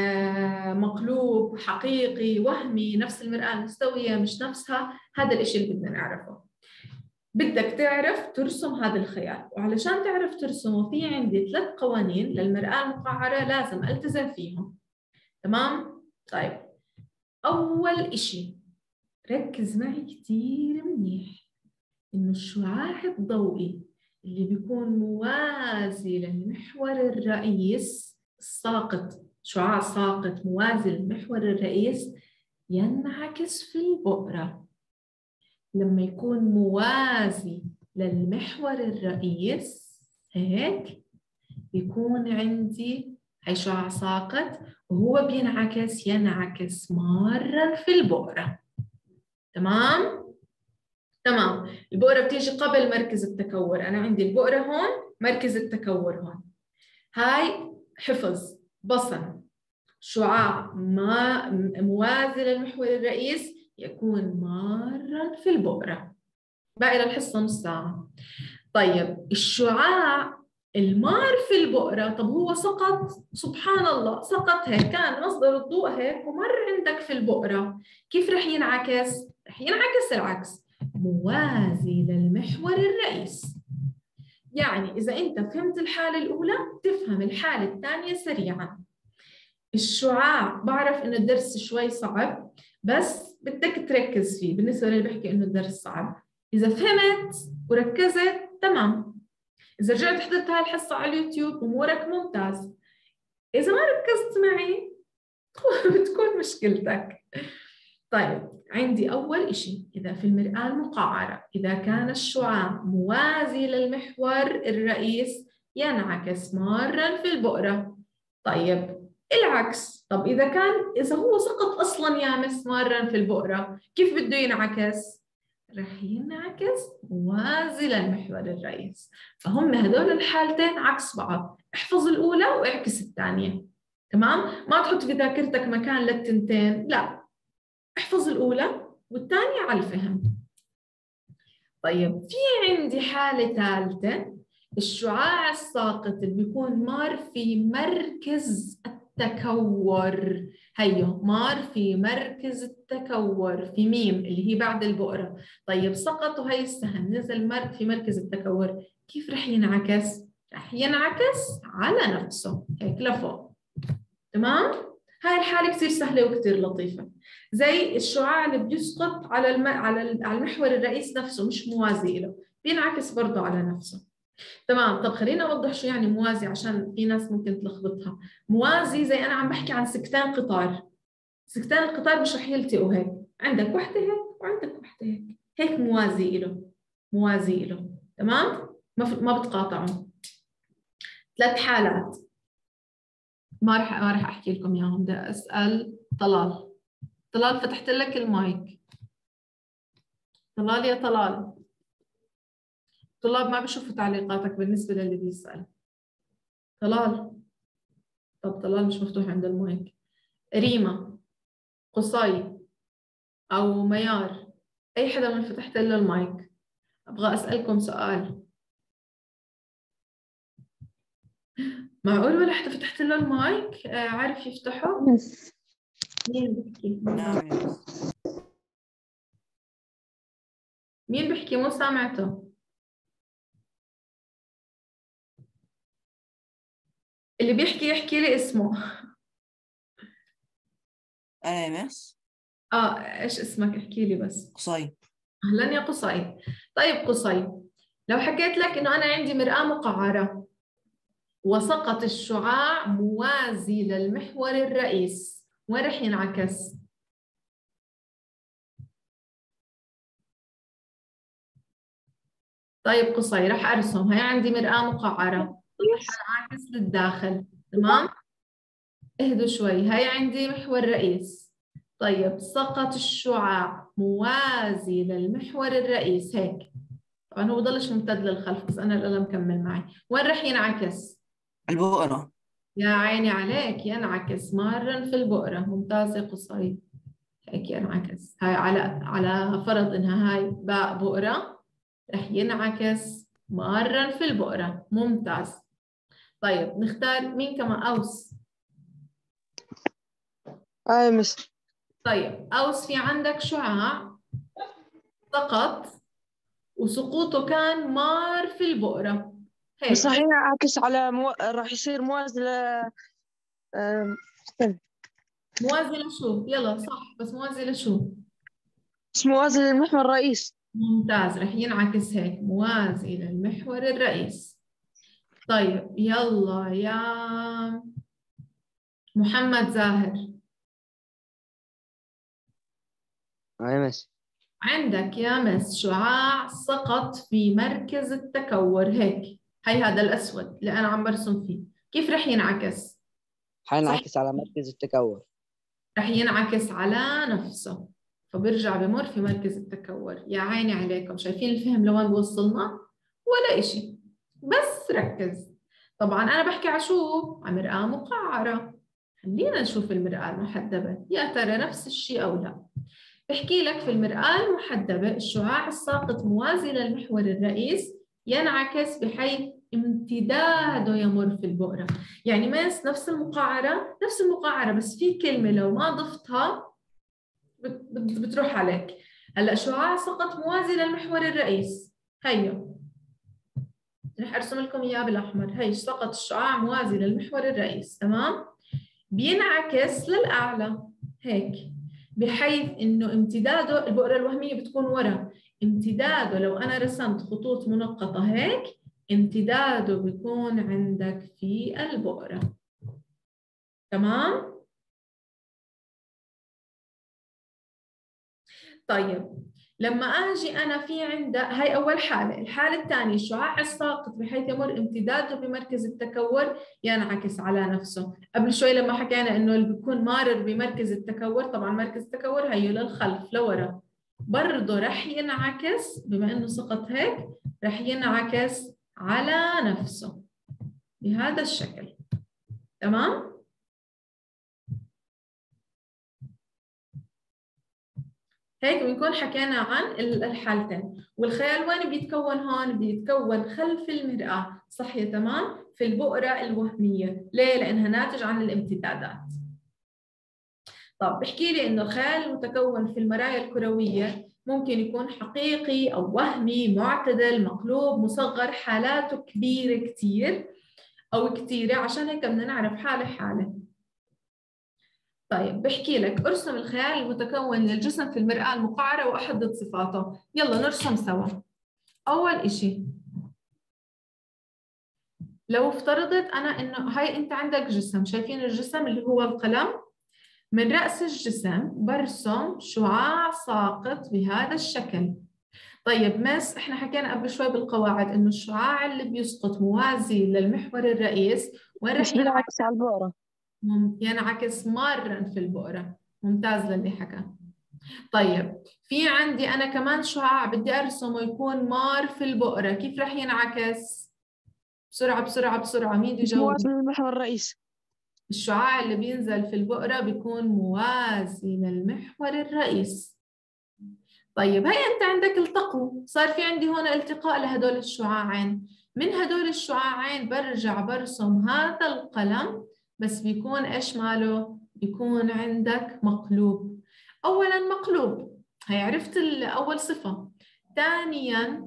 مقلوب، حقيقي، وهمي، نفس المرآة المستوية، مش نفسها؟ هذا الإشي اللي بدنا نعرفه. بدك تعرف ترسم هذا الخيال، وعلشان تعرف ترسمه في عندي 3 قوانين للمرآة المقعرة لازم ألتزم فيهم. تمام؟ طيب، أول إشي ركز معي كتير منيح، إنه الشعاع الضوئي اللي بيكون موازي للمحور الرئيس الساقط، شعاع ساقط موازي للمحور الرئيس، ينعكس في البؤرة. لما يكون موازي للمحور الرئيس هيك بيكون عندي هي شعاع ساقط، وهو ينعكس مارا في البؤرة. تمام؟ تمام، البؤرة بتيجي قبل مركز التكور، أنا عندي البؤرة هون، مركز التكور هون. هاي حفظ بصم، شعاع موازي للمحور الرئيس يكون مارا في البؤرة. باقي للحصة نص ساعة. طيب الشعاع المار في البؤرة، طب هو سقط، سبحان الله سقط هيك، كان مصدر الضوء هيك ومر عندك في البؤرة، كيف رح ينعكس؟ رح ينعكس العكس، موازي للمحور الرئيس. يعني إذا أنت فهمت الحالة الأولى تفهم الحالة الثانية سريعاً. الشعاع بعرف إنه الدرس شوي صعب، بس بدك تركز فيه. بالنسبة للي بحكي إنه الدرس صعب، إذا فهمت وركزت تمام، إذا رجعت حضرت هاي الحصة على اليوتيوب أمورك ممتاز. إذا ما ركزت معي بتكون مشكلتك. طيب، عندي أول إشي، إذا في المرآة المقعرة إذا كان الشعاع موازي للمحور الرئيس ينعكس مارا في البؤرة. طيب العكس، طب إذا هو سقط أصلا يامس مارا في البؤرة، كيف بده ينعكس؟ رح ينعكس موازي للمحور الرئيس. فهم هدول الحالتين عكس بعض، احفظ الأولى واعكس الثانية. تمام؟ ما تحط في ذاكرتك مكان للتنتين، لا، احفظ الأولى والثانية على الفهم. طيب في عندي حالة ثالثة، الشعاع الساقط اللي بيكون مار في مركز التكور. هيو مار في مركز التكور في ميم اللي هي بعد البؤرة. طيب سقط وهي السهم نزل في مركز التكور، كيف رح ينعكس؟ رح ينعكس على نفسه هيك لفوق. تمام؟ هاي الحالة كثير سهلة وكثير لطيفة، زي الشعاع اللي بيسقط على المحور الرئيس نفسه مش موازي له، بينعكس برضه على نفسه. تمام. طب خلينا أوضح شو يعني موازي عشان في ناس ممكن تلخبطها. موازي زي أنا عم بحكي عن سكتان قطار، سكتان القطار مش رح يلتقوا هيك، عندك وحدة هيك وعندك وحدة هيك، هيك موازي له، موازي له. تمام؟ ما بتقاطعوا. 3 حالات ما رح احكي لكم اياهم. بدي اسال طلال فتحت لك المايك. طلال يا طلال، طلاب ما بشوفوا تعليقاتك بالنسبة للي بيسأل. طلال، طب طلال مش مفتوح عند المايك. ريما، قصي، أو ميار، أي حدا من فتحت له المايك. أبغى أسألكم سؤال. معقول ولا حدا فتحت له المايك عارف يفتحه؟ مين بحكي؟ نعم يا مس. مين بحكي مو سامعته؟ اللي بيحكي يحكي لي اسمه. أنا يا مس. ايش اسمك؟ احكي لي بس. قصي. اهلا يا قصي. طيب قصي، لو حكيت لك انه انا عندي مرآة مقعرة وسقط الشعاع موازي للمحور الرئيس، وين رح ينعكس؟ طيب قصي، رح ارسم. هي عندي مرآة مقعرة رح انعكس للداخل، تمام؟ اهدوا شوي. هاي عندي محور رئيس. طيب سقط الشعاع موازي للمحور الرئيس هيك. طبعا هو بضلش ممتد للخلف بس انا القلم مكمل معي. وين رح ينعكس؟ البقرة. يا عيني عليك، ينعكس مارا في البقرة. ممتاز يا قصي. هيك ينعكس. هاي على فرض انها هاي باء بقرة، رح ينعكس مارا في البقرة. ممتاز. طيب نختار مين كمان؟ أوس. مس. طيب أوس، في عندك شعاع سقط وسقوطه كان مار في البقرة هيك. بس راح ينعكس على راح يصير موازي استنى. موازي لشو؟ يلا صح، بس موازي لشو؟ بس موازي للمحور الرئيس. ممتاز، رح ينعكس هيك موازي للمحور الرئيس. طيب يلا يا محمد زاهر. مس. عندك يا مس شعاع سقط في مركز التكور هيك. هي هذا الأسود اللي أنا عم برسم فيه، كيف رح ينعكس؟ حينعكس على مركز التكور. رح ينعكس على نفسه، فبرجع بمر في مركز التكور. يا عيني عليكم، شايفين الفهم لوين بوصلنا؟ ولا إشي، بس ركز. طبعا أنا بحكي على شو؟ على مرآة مقعرة. خلينا نشوف المرآة المحدبة، يا ترى نفس الشيء أو لا. بحكي لك في المرآة المحدبة الشعاع الساقط موازي للمحور الرئيس ينعكس بحيث امتداده يمر في البؤرة. يعني نفس المقعرة بس في كلمة لو ما ضفتها بتروح عليك. هلا شعاع سقط موازي للمحور الرئيس، هيا رح ارسم لكم اياه بالاحمر. هي سقط الشعاع موازي للمحور الرئيس، تمام؟ بينعكس للاعلى هيك، بحيث انه امتداده البؤرة الوهمية بتكون ورا. امتداده لو انا رسمت خطوط منقطة هيك، امتداده بيكون عندك في البؤرة، تمام؟ طيب لما اجي انا في عندها هاي اول حاله. الحاله الثانيه الشعاع الساقط بحيث يمر امتداده بمركز التكور ينعكس على نفسه. قبل شوي لما حكينا انه اللي بيكون مارر بمركز التكور، طبعا مركز التكور هيو للخلف لورا، برضه رح ينعكس بما انه سقط هيك، رح ينعكس على نفسه بهذا الشكل، تمام؟ هيك بنكون حكينا عن الحالتين. والخيال وين بيتكون هون؟ بيتكون خلف المرآة، صح يا تمام؟ في البؤرة الوهمية. ليه؟ لأنها ناتج عن الامتدادات. طب بحكي لي إنه الخيال المتكون في المرايا الكروية ممكن يكون حقيقي أو وهمي، معتدل، مقلوب، مصغر، حالاته كبيرة كتير أو كتيرة، عشان هيك بدنا نعرف حالة حالة. طيب بحكي لك ارسم الخيال المتكون للجسم في المرآة المقعرة وأحدد صفاته. يلا نرسم سوا. أول إشي لو افترضت أنا إنه هاي أنت عندك جسم، شايفين الجسم اللي هو القلم؟ من رأس الجسم برسم شعاع ساقط بهذا الشكل. طيب مس إحنا حكينا قبل شوي بالقواعد إنه الشعاع اللي بيسقط موازي للمحور الرئيس وين رح ينعكس على البقرة. ينعكس مارا في البؤرة. ممتاز للي حكى. طيب في عندي أنا كمان شعاع بدي أرسمه يكون مار في البؤرة، كيف رح ينعكس؟ بسرعة بسرعة بسرعة، مين بده يجاوب؟ موازي للمحور الرئيسي. الشعاع اللي بينزل في البؤرة بيكون موازي للمحور الرئيسي. طيب هي أنت عندك التقوا، صار في عندي هون التقاء لهدول الشعاعين، من هدول الشعاعين برجع برسم هذا القلم، بس بيكون إيش ماله؟ بيكون عندك مقلوب. أولاً مقلوب، هي عرفت أول صفة. ثانياً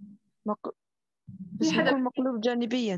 بس بيكون مقلوب جانبيا.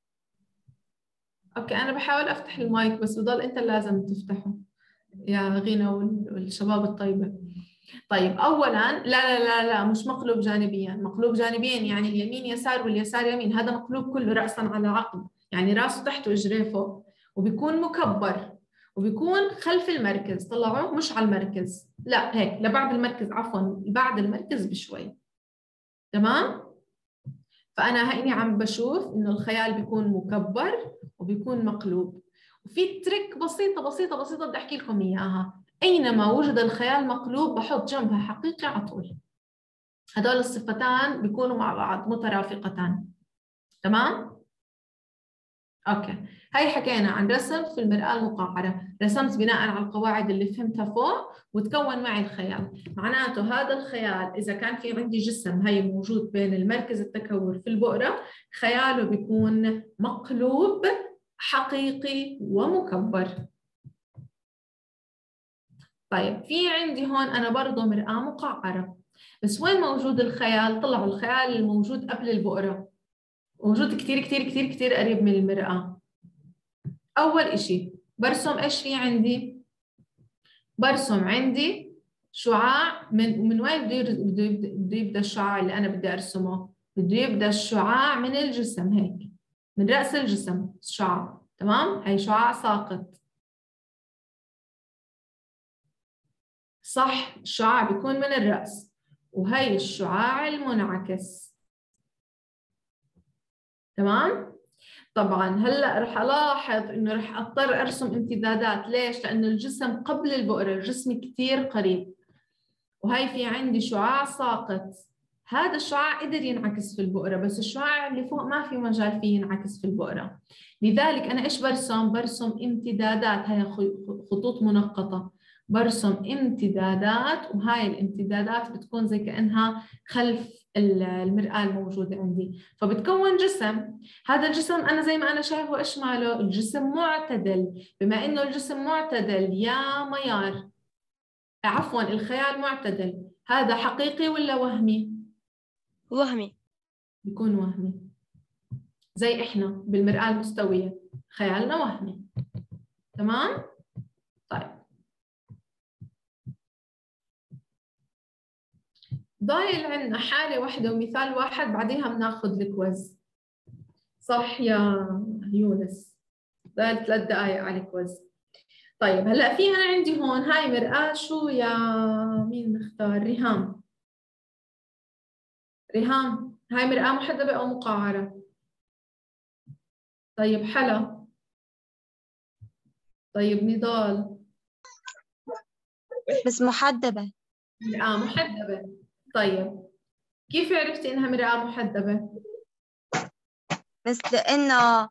أوكي أنا بحاول أفتح المايك بس بضل أنت لازم تفتحه يا غينا والشباب الطيبة. طيب أولاً لا مش مقلوب جانبيا، مقلوب جانبيا يعني اليمين يسار واليسار يمين، هذا مقلوب كله رأساً على عقب، يعني راسه تحت وإجريه فوق، وبيكون مكبر وبيكون خلف المركز، طلعوه مش على المركز، لا هيك لبعد المركز، عفواً بعد المركز بشوي. تمام؟ فأنا هيني عم بشوف إنه الخيال بيكون مكبر وبيكون مقلوب. وفي تريك بسيطة بدي أحكي لكم إياها، أينما وجد الخيال مقلوب بحط جنبها حقيقي على طول. هدول الصفتان بيكونوا مع بعض مترافقتان. تمام؟ أوكي، هاي حكينا عن رسم في المرآة المقعرة، رسمت بناء على القواعد اللي فهمتها فوق وتكون معي الخيال. معناته هذا الخيال إذا كان في عندي جسم هي موجود بين المركز التكور في البؤرة، خياله بيكون مقلوب حقيقي ومكبر. طيب في عندي هون أنا برضه مرآة مقعرة، بس وين موجود الخيال؟ طلعوا الخيال الموجود قبل البؤرة موجود كتير كتير كتير كتير قريب من المرآة. أول إشي برسم إيش في عندي؟ برسم عندي شعاع من وين بده يبدأ الشعاع اللي أنا بدي أرسمه؟ بده يبدأ الشعاع من الجسم هيك، من رأس الجسم الشعاع، تمام؟ هي شعاع ساقط. صح، الشعاع بيكون من الرأس، وهي الشعاع المنعكس. تمام؟ طبعا هلا رح الاحظ انه رح اضطر ارسم امتدادات، ليش؟ لانه الجسم قبل البؤره، الجسم كثير قريب، وهي في عندي شعاع ساقط، هذا الشعاع قدر ينعكس في البؤره، بس الشعاع اللي فوق ما في مجال فيه ينعكس في البؤره. لذلك انا ايش برسم؟ برسم امتدادات، هي خطوط منقطه، برسم امتدادات، وهاي الامتدادات بتكون زي كانها خلف المرآة الموجودة عندي، فبتكون جسم. هذا الجسم أنا زي ما أنا شايفه إيش ماله؟ الجسم معتدل. بما إنه الجسم معتدل يا ميار، عفواً الخيال معتدل، هذا حقيقي ولا وهمي؟ وهمي. بيكون وهمي، زي إحنا بالمرآة المستوية خيالنا وهمي. تمام؟ طيب ضايل عندنا حالة واحدة ومثال واحد، بعديها بناخذ الكويز. صح يا يونس؟ ضايل 3 دقايق على الكويز. طيب هلا في أنا عندي هون هاي مرآة، شو يا مين نختار؟ ريهام. ريهام هاي مرآة محدبة أو مقعرة؟ طيب حلا. طيب نضال. بس محدبة. مرآة محدبة. طيب كيف عرفتي إنها مرآة محدبة؟ بس لأنه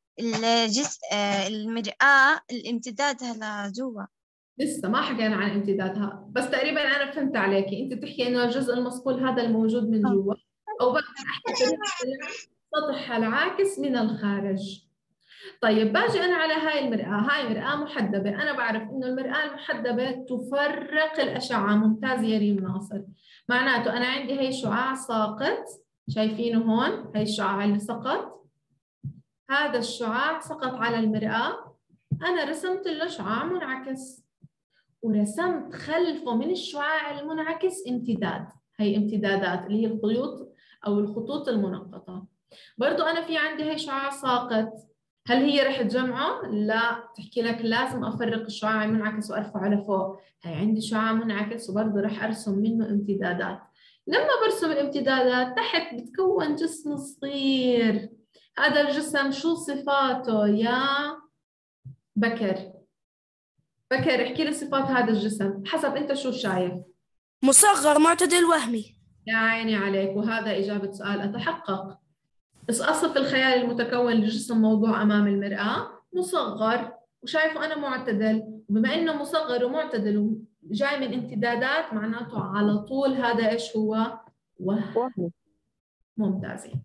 المرآة الامتدادها لجوا. لسه ما حكينا عن امتدادها، بس تقريبا أنا فهمت عليكي، أنت بتحكي إنه الجزء المصقول هذا الموجود من جوا، أو بقدر أحكي سطحها العاكس من الخارج. طيب باجي أنا على هاي المرآة، هاي مرآة محدبة، أنا بعرف إنه المرآة المحدبة تفرق الأشعة. ممتاز يا ريم ناصر. معناته أنا عندي هي شعاع ساقط، شايفينه هون؟ هي الشعاع اللي سقط، هذا الشعاع سقط على المرآة، أنا رسمت له شعاع منعكس، ورسمت خلفه من الشعاع المنعكس امتداد، هي امتدادات اللي هي الخيوط أو الخطوط المنقطة. برضو أنا في عندي هي شعاع ساقط، هل هي رح تجمعه؟ لا، تحكي لك لازم أفرق الشعاع المنعكس وأرفعه لفوق. هي عندي شعاع منعكس وبرضه رح أرسم منه امتدادات. لما برسم الامتدادات تحت بتكون جسم صغير، هذا الجسم شو صفاته يا بكر؟ بكر احكي لي صفات هذا الجسم حسب انت شو شايف. مصغر معتدل وهمي. يا عيني عليك، وهذا إجابة سؤال أتحقق. أصف الخيال المتكون لجسم موضوع أمام المرآة مصغر، وشايفه أنا معتدل، وبما إنه مصغر ومعتدل وجاي من امتدادات معناته على طول هذا إيش هو؟ وهم. ممتازين.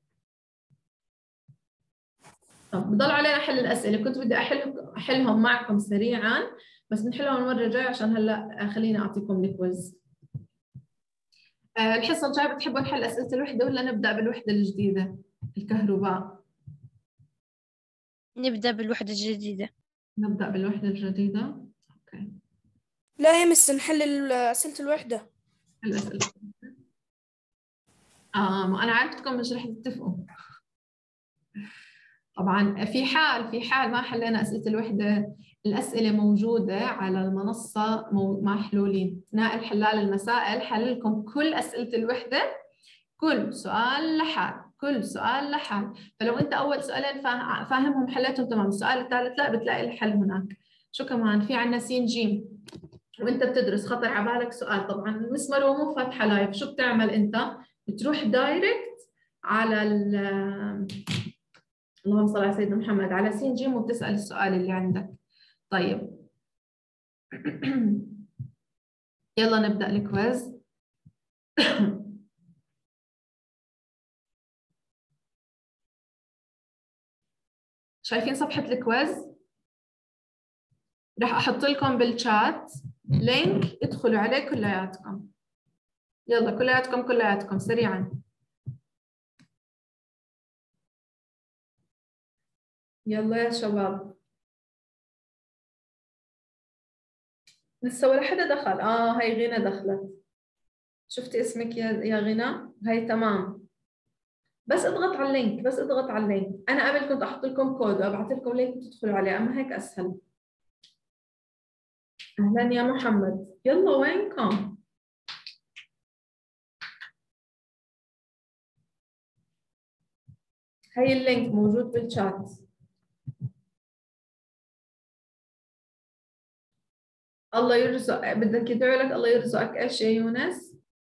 طب بضل علينا حل الأسئلة، كنت بدي أحلهم معكم سريعاً بس بنحلهم المرة الجاية عشان هلا خليني أعطيكم الكويز. الحصة الجاية بتحبوا نحل أسئلة الوحدة ولا نبدأ بالوحدة الجديدة؟ الكهرباء. نبدأ بالوحدة الجديدة. نبدأ بالوحدة الجديدة. أوكي. لا يا مس نحل أسئلة الوحدة. الأسئلة. ما أنا عرفتكم مش رح تتفقوا. طبعا في حال ما حلينا أسئلة الوحدة، الأسئلة موجودة على المنصة مع حلولين. نائل حلال المسائل حل لكم كل أسئلة الوحدة، كل سؤال لحال، كل سؤال لحال. فلو أنت أول سؤالين فاهمهم حليتهم تمام، السؤال الثالث لا بتلاقي الحل هناك. شو كمان في عندنا س ج، وأنت بتدرس خطر على بالك سؤال، طبعا مس مروة مو فاتحة لايف، شو بتعمل أنت؟ بتروح دايركت على اللهم صل على سيدنا محمد على س ج وبتسأل السؤال اللي عندك. طيب يلا نبدأ الكويز. شايفين صفحة الكويز؟ رح أحط لكم بالشات لينك ادخلوا عليه كلياتكم. يلا كلياتكم سريعا. يلا يا شباب. لسه ولا حدا دخل. هاي غنى دخلت. شفتي اسمك يا غنى؟ هاي تمام. بس اضغط على اللينك، أنا قبل كنت أحط لكم كود وأبعث لكم لينك تدخلوا عليه، أما هيك أسهل. أهلا يا محمد، يلا وينكم؟ هاي اللينك موجود بالشات. الله يرزق، بدك يدعو لك الله يرزقك ايش يا يونس؟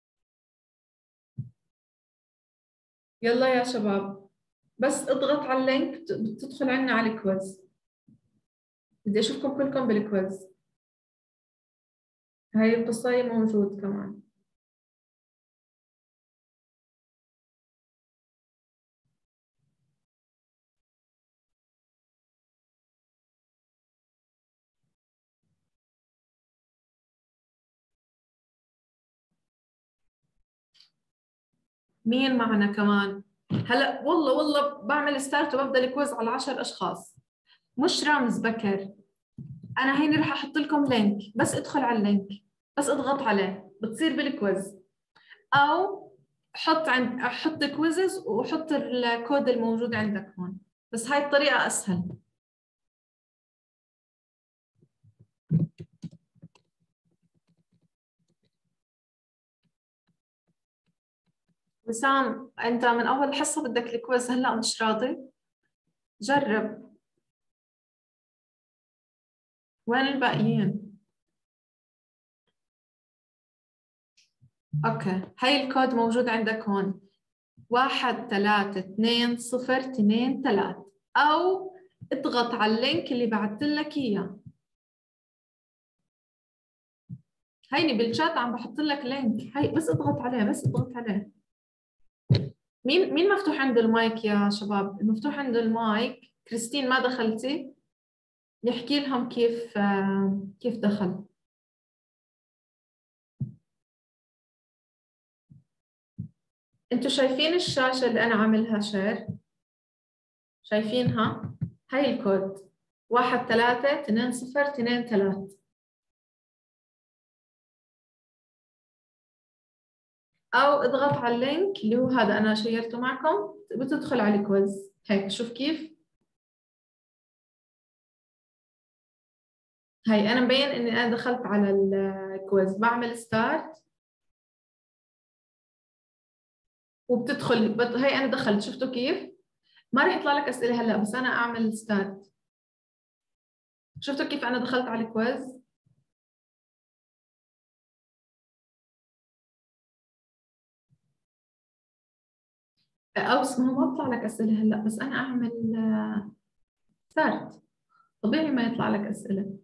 يلا يا شباب بس اضغط على اللينك بتدخل عنا على الكويز. بدي اشوفكم كلكم بالكويز. هاي القصة موجود كمان. مين معنا كمان؟ هلا والله بعمل ستارت وببدا الكويز على 10 اشخاص. مش رامز بكر. انا هيني رح احط لكم لينك، بس ادخل على اللينك، بس اضغط عليه بتصير بالكويز، او حط كويزز وحط الكود الموجود عندك هون، بس هاي الطريقة اسهل. وسام انت من اول حصة بدك الكويز، هلا مش راضي؟ جرب. وين الباقيين؟ اوكي هاي الكود موجود عندك هون 132023، او اضغط على اللينك اللي بعثت لك اياه. هيني بالشات عم بحط لك لينك، هاي بس اضغط عليه. مين مفتوح عنده المايك يا شباب؟ المفتوح عنده المايك كريستين ما دخلتي؟ يحكي لهم كيف دخل. انتوا شايفين الشاشة اللي انا عاملها شير؟ شايفينها؟ هاي الكود 132023، او اضغط على اللينك اللي هو هذا انا شيرته معكم، بتدخل على الكويز. هيك شوف كيف. هاي انا مبين اني انا دخلت على الكويز، بعمل ستارت وبتدخل هي انا دخلت. شفتوا كيف؟ ما راح يطلع لك اسئله هلا، بس انا اعمل ستارت. شفتوا كيف أنا دخلت على الكويز؟ أو اسمه ما بطلع لك أسئلة هلا، بس أنا أعمل ستارت، طبيعي ما يطلع لك أسئلة.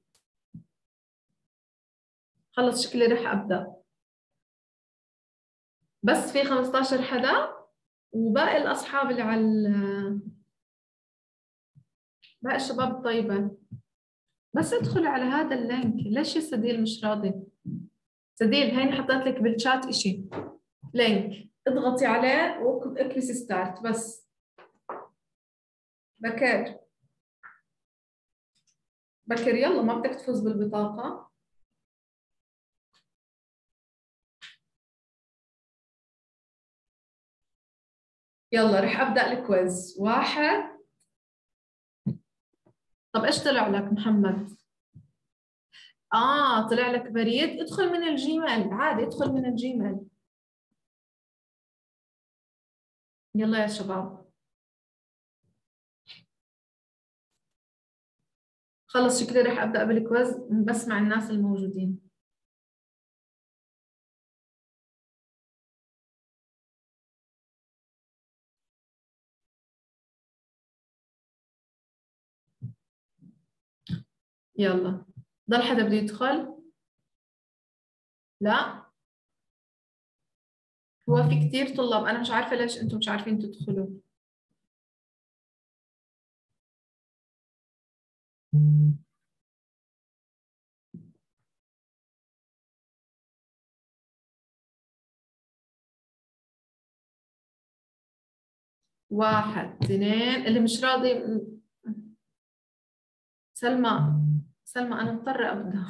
خلص شكلي رح أبدأ، بس في 15 حدا وباقي الأصحاب اللي على باقي الشباب الطيبة، بس ادخلي على هذا اللينك. ليش يا سديل مش راضي؟ سديل هيني حطيت لك بالشات إشي لينك، اضغطي عليه واكبسي ستارت بس. بكر بكر يلا، ما بدك تفوز بالبطاقة؟ يلا رح أبدأ الكويز. واحد. طب إيش طلع لك محمد؟ طلع لك بريد. ادخل من الجيميل عادي، ادخل من الجيميل. يلا يا شباب، خلص شكلي رح أبدأ بالكويز بس مع الناس الموجودين. يلا ضل حدا بده يدخل؟ لا، هو في كتير طلاب، أنا مش عارفة ليش أنتم مش عارفين تدخلوا. واحد اثنين. اللي مش راضي سلمى. سلمى أنا مضطرة أبدأ.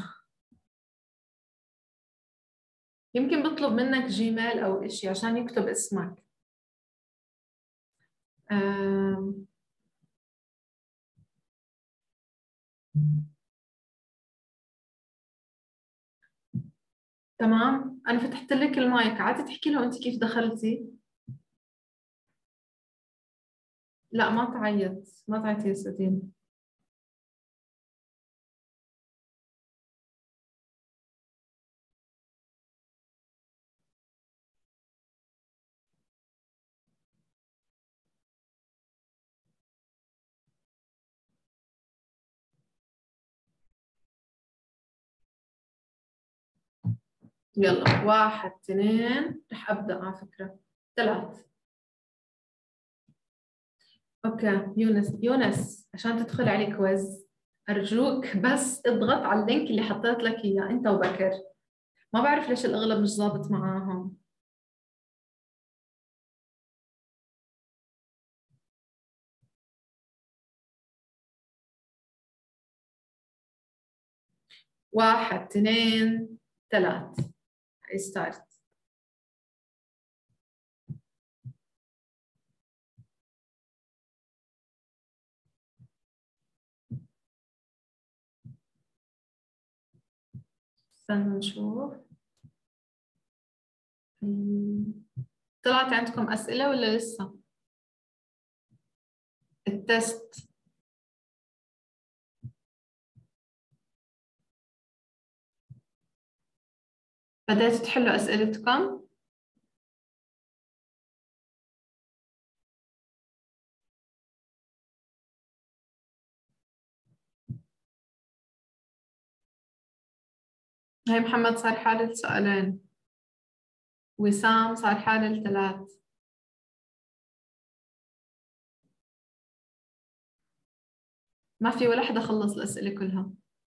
يمكن بطلب منك جيميل أو إشي عشان يكتب اسمك. تمام، أنا فتحت لك المايك، عادي تحكي له أنت كيف دخلتي. لا ما تعيط، ما تعيطي يا سديل. يلا واحد اثنين، رح أبدأ على فكرة. ثلاث. أوكي يونس عشان تدخل على كويز أرجوك بس اضغط على اللينك اللي حطيت لك إياه أنت وبكر. ما بعرف ليش الأغلب مش ظابط معاهم. واحد اثنين ثلاث. ستارت. استنى نشوف. طلعت عندكم أسئلة ولا لسه؟ التست. بدأتوا تحلوا أسئلتكم؟ هاي محمد صار حالل سؤالين، وسام صار حالل 3. ما في ولا حدا خلص الأسئلة كلها.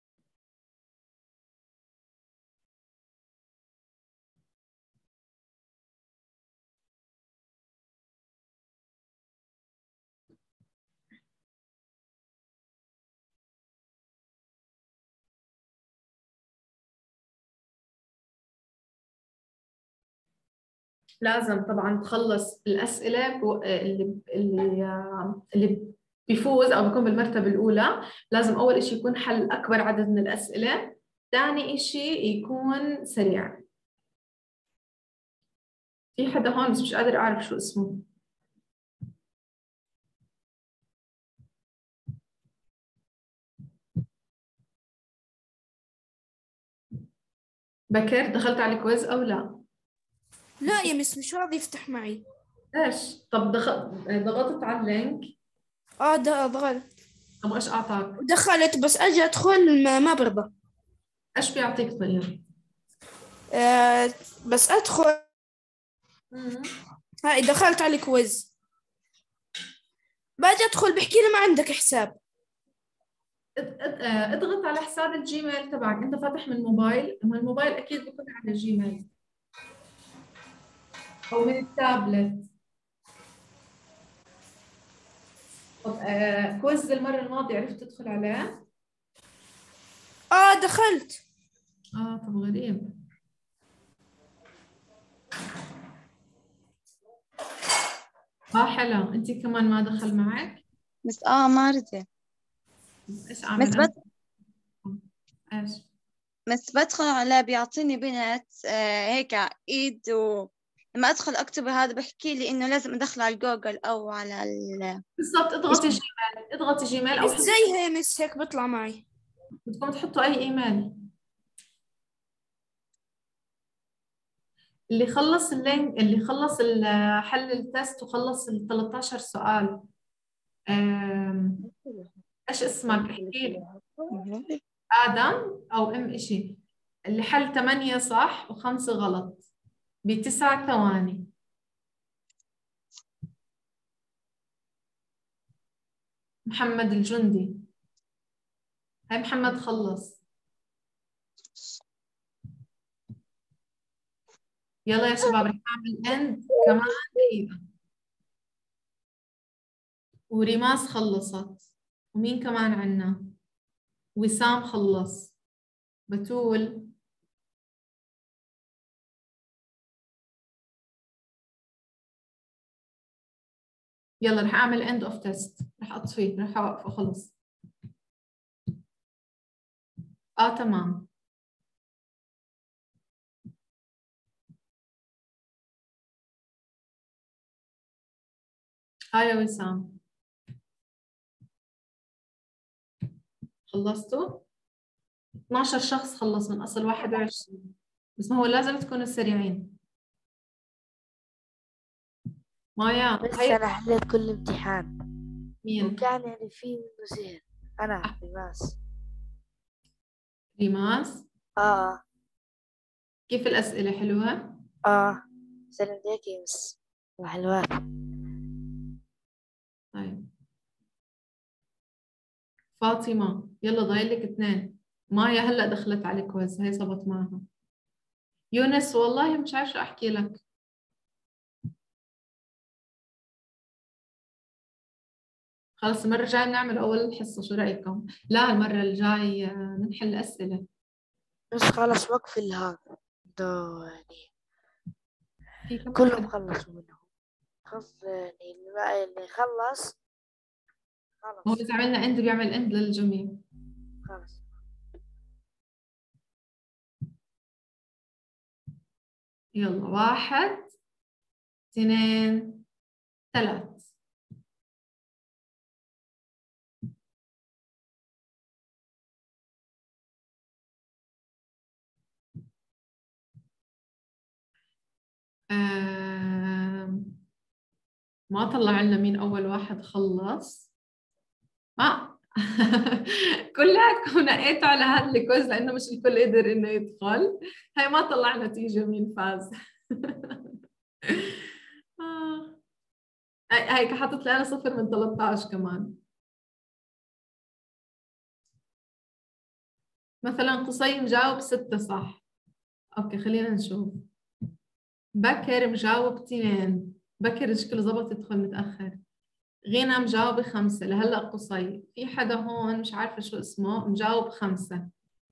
لازم طبعا تخلص الأسئلة اللي بيفوز أو بيكون بالمرتبة الأولى. لازم أول إشي يكون حل أكبر عدد من الأسئلة، ثاني إشي يكون سريع. في حدا هون بس مش قادر أعرف شو اسمه. بكر دخلت على الكويز أو لا؟ لا يا مس مش راضي يفتح معي. إيش؟ طب ضغطت على اللينك؟ ده ضغطت طب إيش أعطاك؟ ودخلت بس أجي أدخل ما برضى. إيش بيعطيك طيب؟ بس أدخل. هاي دخلت على الكويز، باجي أدخل بحكي لي ما عندك حساب. اضغط على حساب الجيميل تبعك. انت فاتح من موبايل، اما الموبايل اكيد بيكون على الجيميل او من التابلت. طب كويز المره الماضيه عرفت تدخل عليه؟ دخلت. طب غريب. حلو. انت كمان ما دخل معك؟ بس ما رضي. ايش اعمل؟ ايش؟ بس بدخل على بيعطيني بنت هيك ايد، لما ادخل اكتب هذا بحكي لي انه لازم ادخل على الجوجل او على بالضبط. اضغطي جيميل، اضغطي جيميل او مش زي هي مس هيك بيطلع معي. بدكم تحطوا اي ايميل. اللي خلص اللينك، اللي خلص حل التست وخلص ال 13 سؤال، ايش اسمك؟ احكي لي. آدم أو إشي. اللي حل 8 صح و5 غلط ب9 ثواني. محمد الجندي. هاي محمد خلص. يلا يا شباب رح نعمل اند كمان دقيقة. وريماس خلصت. ومين كمان عنا؟ وسام خلص. بتول. يلا رح اعمل اند اوف تيست. رح اطفيه، رح اوقفه خلص. تمام. هاي يا وسام. خلصتوا؟ 12 شخص خلص من أصل 21. بس ما هو لازم تكونوا سريعين. مايا بس أنا حليت كل امتحان. مين؟ وكان يعني في منه سهل. أنا ريماس. ريماس؟ كيف الأسئلة حلوة؟ سلام عليك يا مس. وحلوات. طيب فاطمة يلا ضايلك 2. مايا هلا دخلت على الكويز، هي صبت معها. يونس والله مش عارفة أحكي لك. خلص المرة الجاية نعمل أول حصة، شو رأيكم؟ لا المرة الجاية نحل أسئلة. بس خلص وقف هذا يعني كلهم خلصوا منه. خلص يعني اللي خلص هو إذا عملنا اند بيعمل اند للجميع. خلص. يلا 1 2 3. ما طلع لنا مين أول واحد خلص. كلكم نقيتوا على هذا الكويز لأنه مش الكل قدر إنه يدخل. هاي ما طلع نتيجة مين فاز. هيك حطت لنا 0 من 13 كمان. مثلا قصي مجاوب 6 صح. أوكي خلينا نشوف. بكر مجاوب 2. بكر شكله زبط يدخل متأخر. غينا مجاوبة 5 لهلا. قصي في حدا هون مش عارفة شو اسمه مجاوب 5.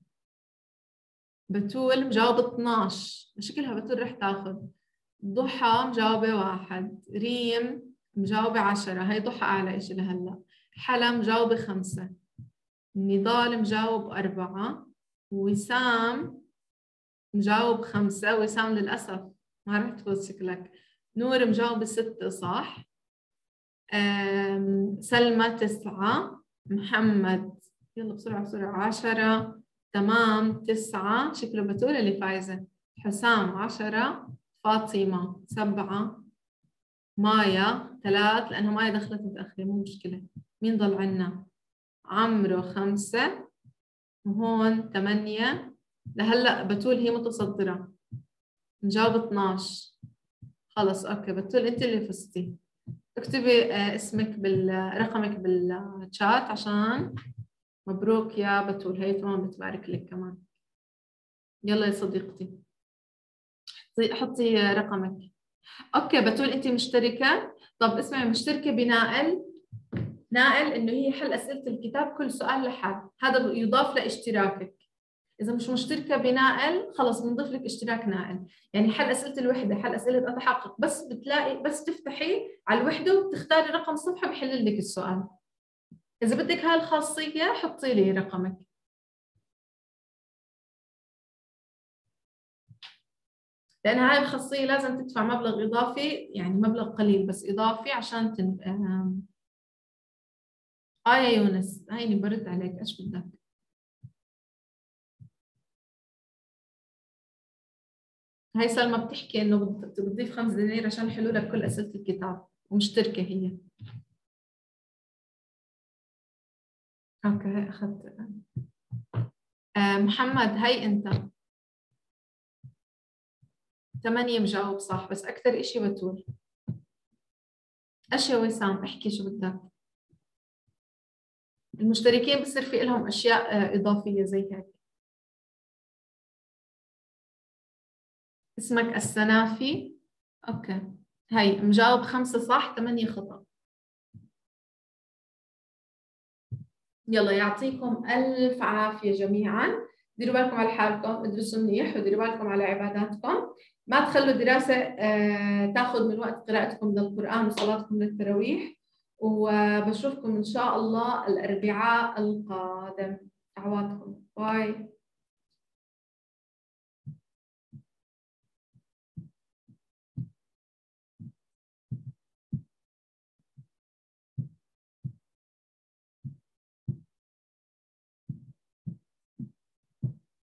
بتول مجاوب 12. شكلها بتول رح تاخذ. ضحى مجاوبة 1. ريم مجاوبة 10. هي ضحى أعلى إشي لهلا. حلا مجاوبة 5. نضال مجاوب 4. وسام مجاوب 5. وسام للأسف ما رح تفوز شكلك. نور مجاوبة 6 صح. سلمى 9. محمد يلا بسرعة بسرعة 10 تمام 9. شكله بتول اللي فايزة. حسام 10. فاطمة 7. مايا 3 لأنها مايا دخلت متأخرة مو مشكلة. مين ضل عنا؟ عمرو 5 وهون 8. لهلا بتول هي متصدرة. نجاوب 12. خلص اوكي بتول انت اللي فزتي. اكتبي اسمك رقمك بالشات عشان مبروك يا بتول. هي كمان بتبارك لك كمان. يلا يا صديقتي حطي رقمك. اوكي بتول انت مشتركة. طب اسمعي مشتركة بنائل. نائل انه هي حل اسئلة الكتاب كل سؤال لحال. هذا يضاف لاشتراكك. إذا مش مشتركة بنائل خلص بنضيف لك اشتراك نائل. يعني حل أسئلة الوحدة حل أسئلة أتحقق بس بتلاقي بس تفتحي على الوحدة وبتختاري رقم الصفحة بحل لك السؤال. إذا بدك هاي الخاصية حطي لي رقمك. لأن هاي الخاصية لازم تدفع مبلغ إضافي يعني مبلغ قليل بس إضافي عشان يا يونس هيني برد عليك إيش بدك. هاي سلمى بتحكي انه بتضيف 5 دنانير عشان يحلوا لك كل اسئله الكتاب ومشتركه هي. اوكي هاي اخذت. محمد هاي انت 8 مجاوب صح بس اكثر اشي بتول. ايش يا وسام احكي شو بدك. المشتركين بصير في لهم اشياء اضافيه زي هيك. اسمك السنافي. اوكي هاي مجاوب 5 صح 8 خطأ. يلا يعطيكم ألف عافية جميعا. ديروا بالكم على حالكم ادرسوا منيح وديروا بالكم على عباداتكم. ما تخلوا الدراسة تاخذ من وقت قراءتكم للقرآن وصلاتكم للتراويح. وبشوفكم إن شاء الله الأربعاء القادم. دعواتكم باي.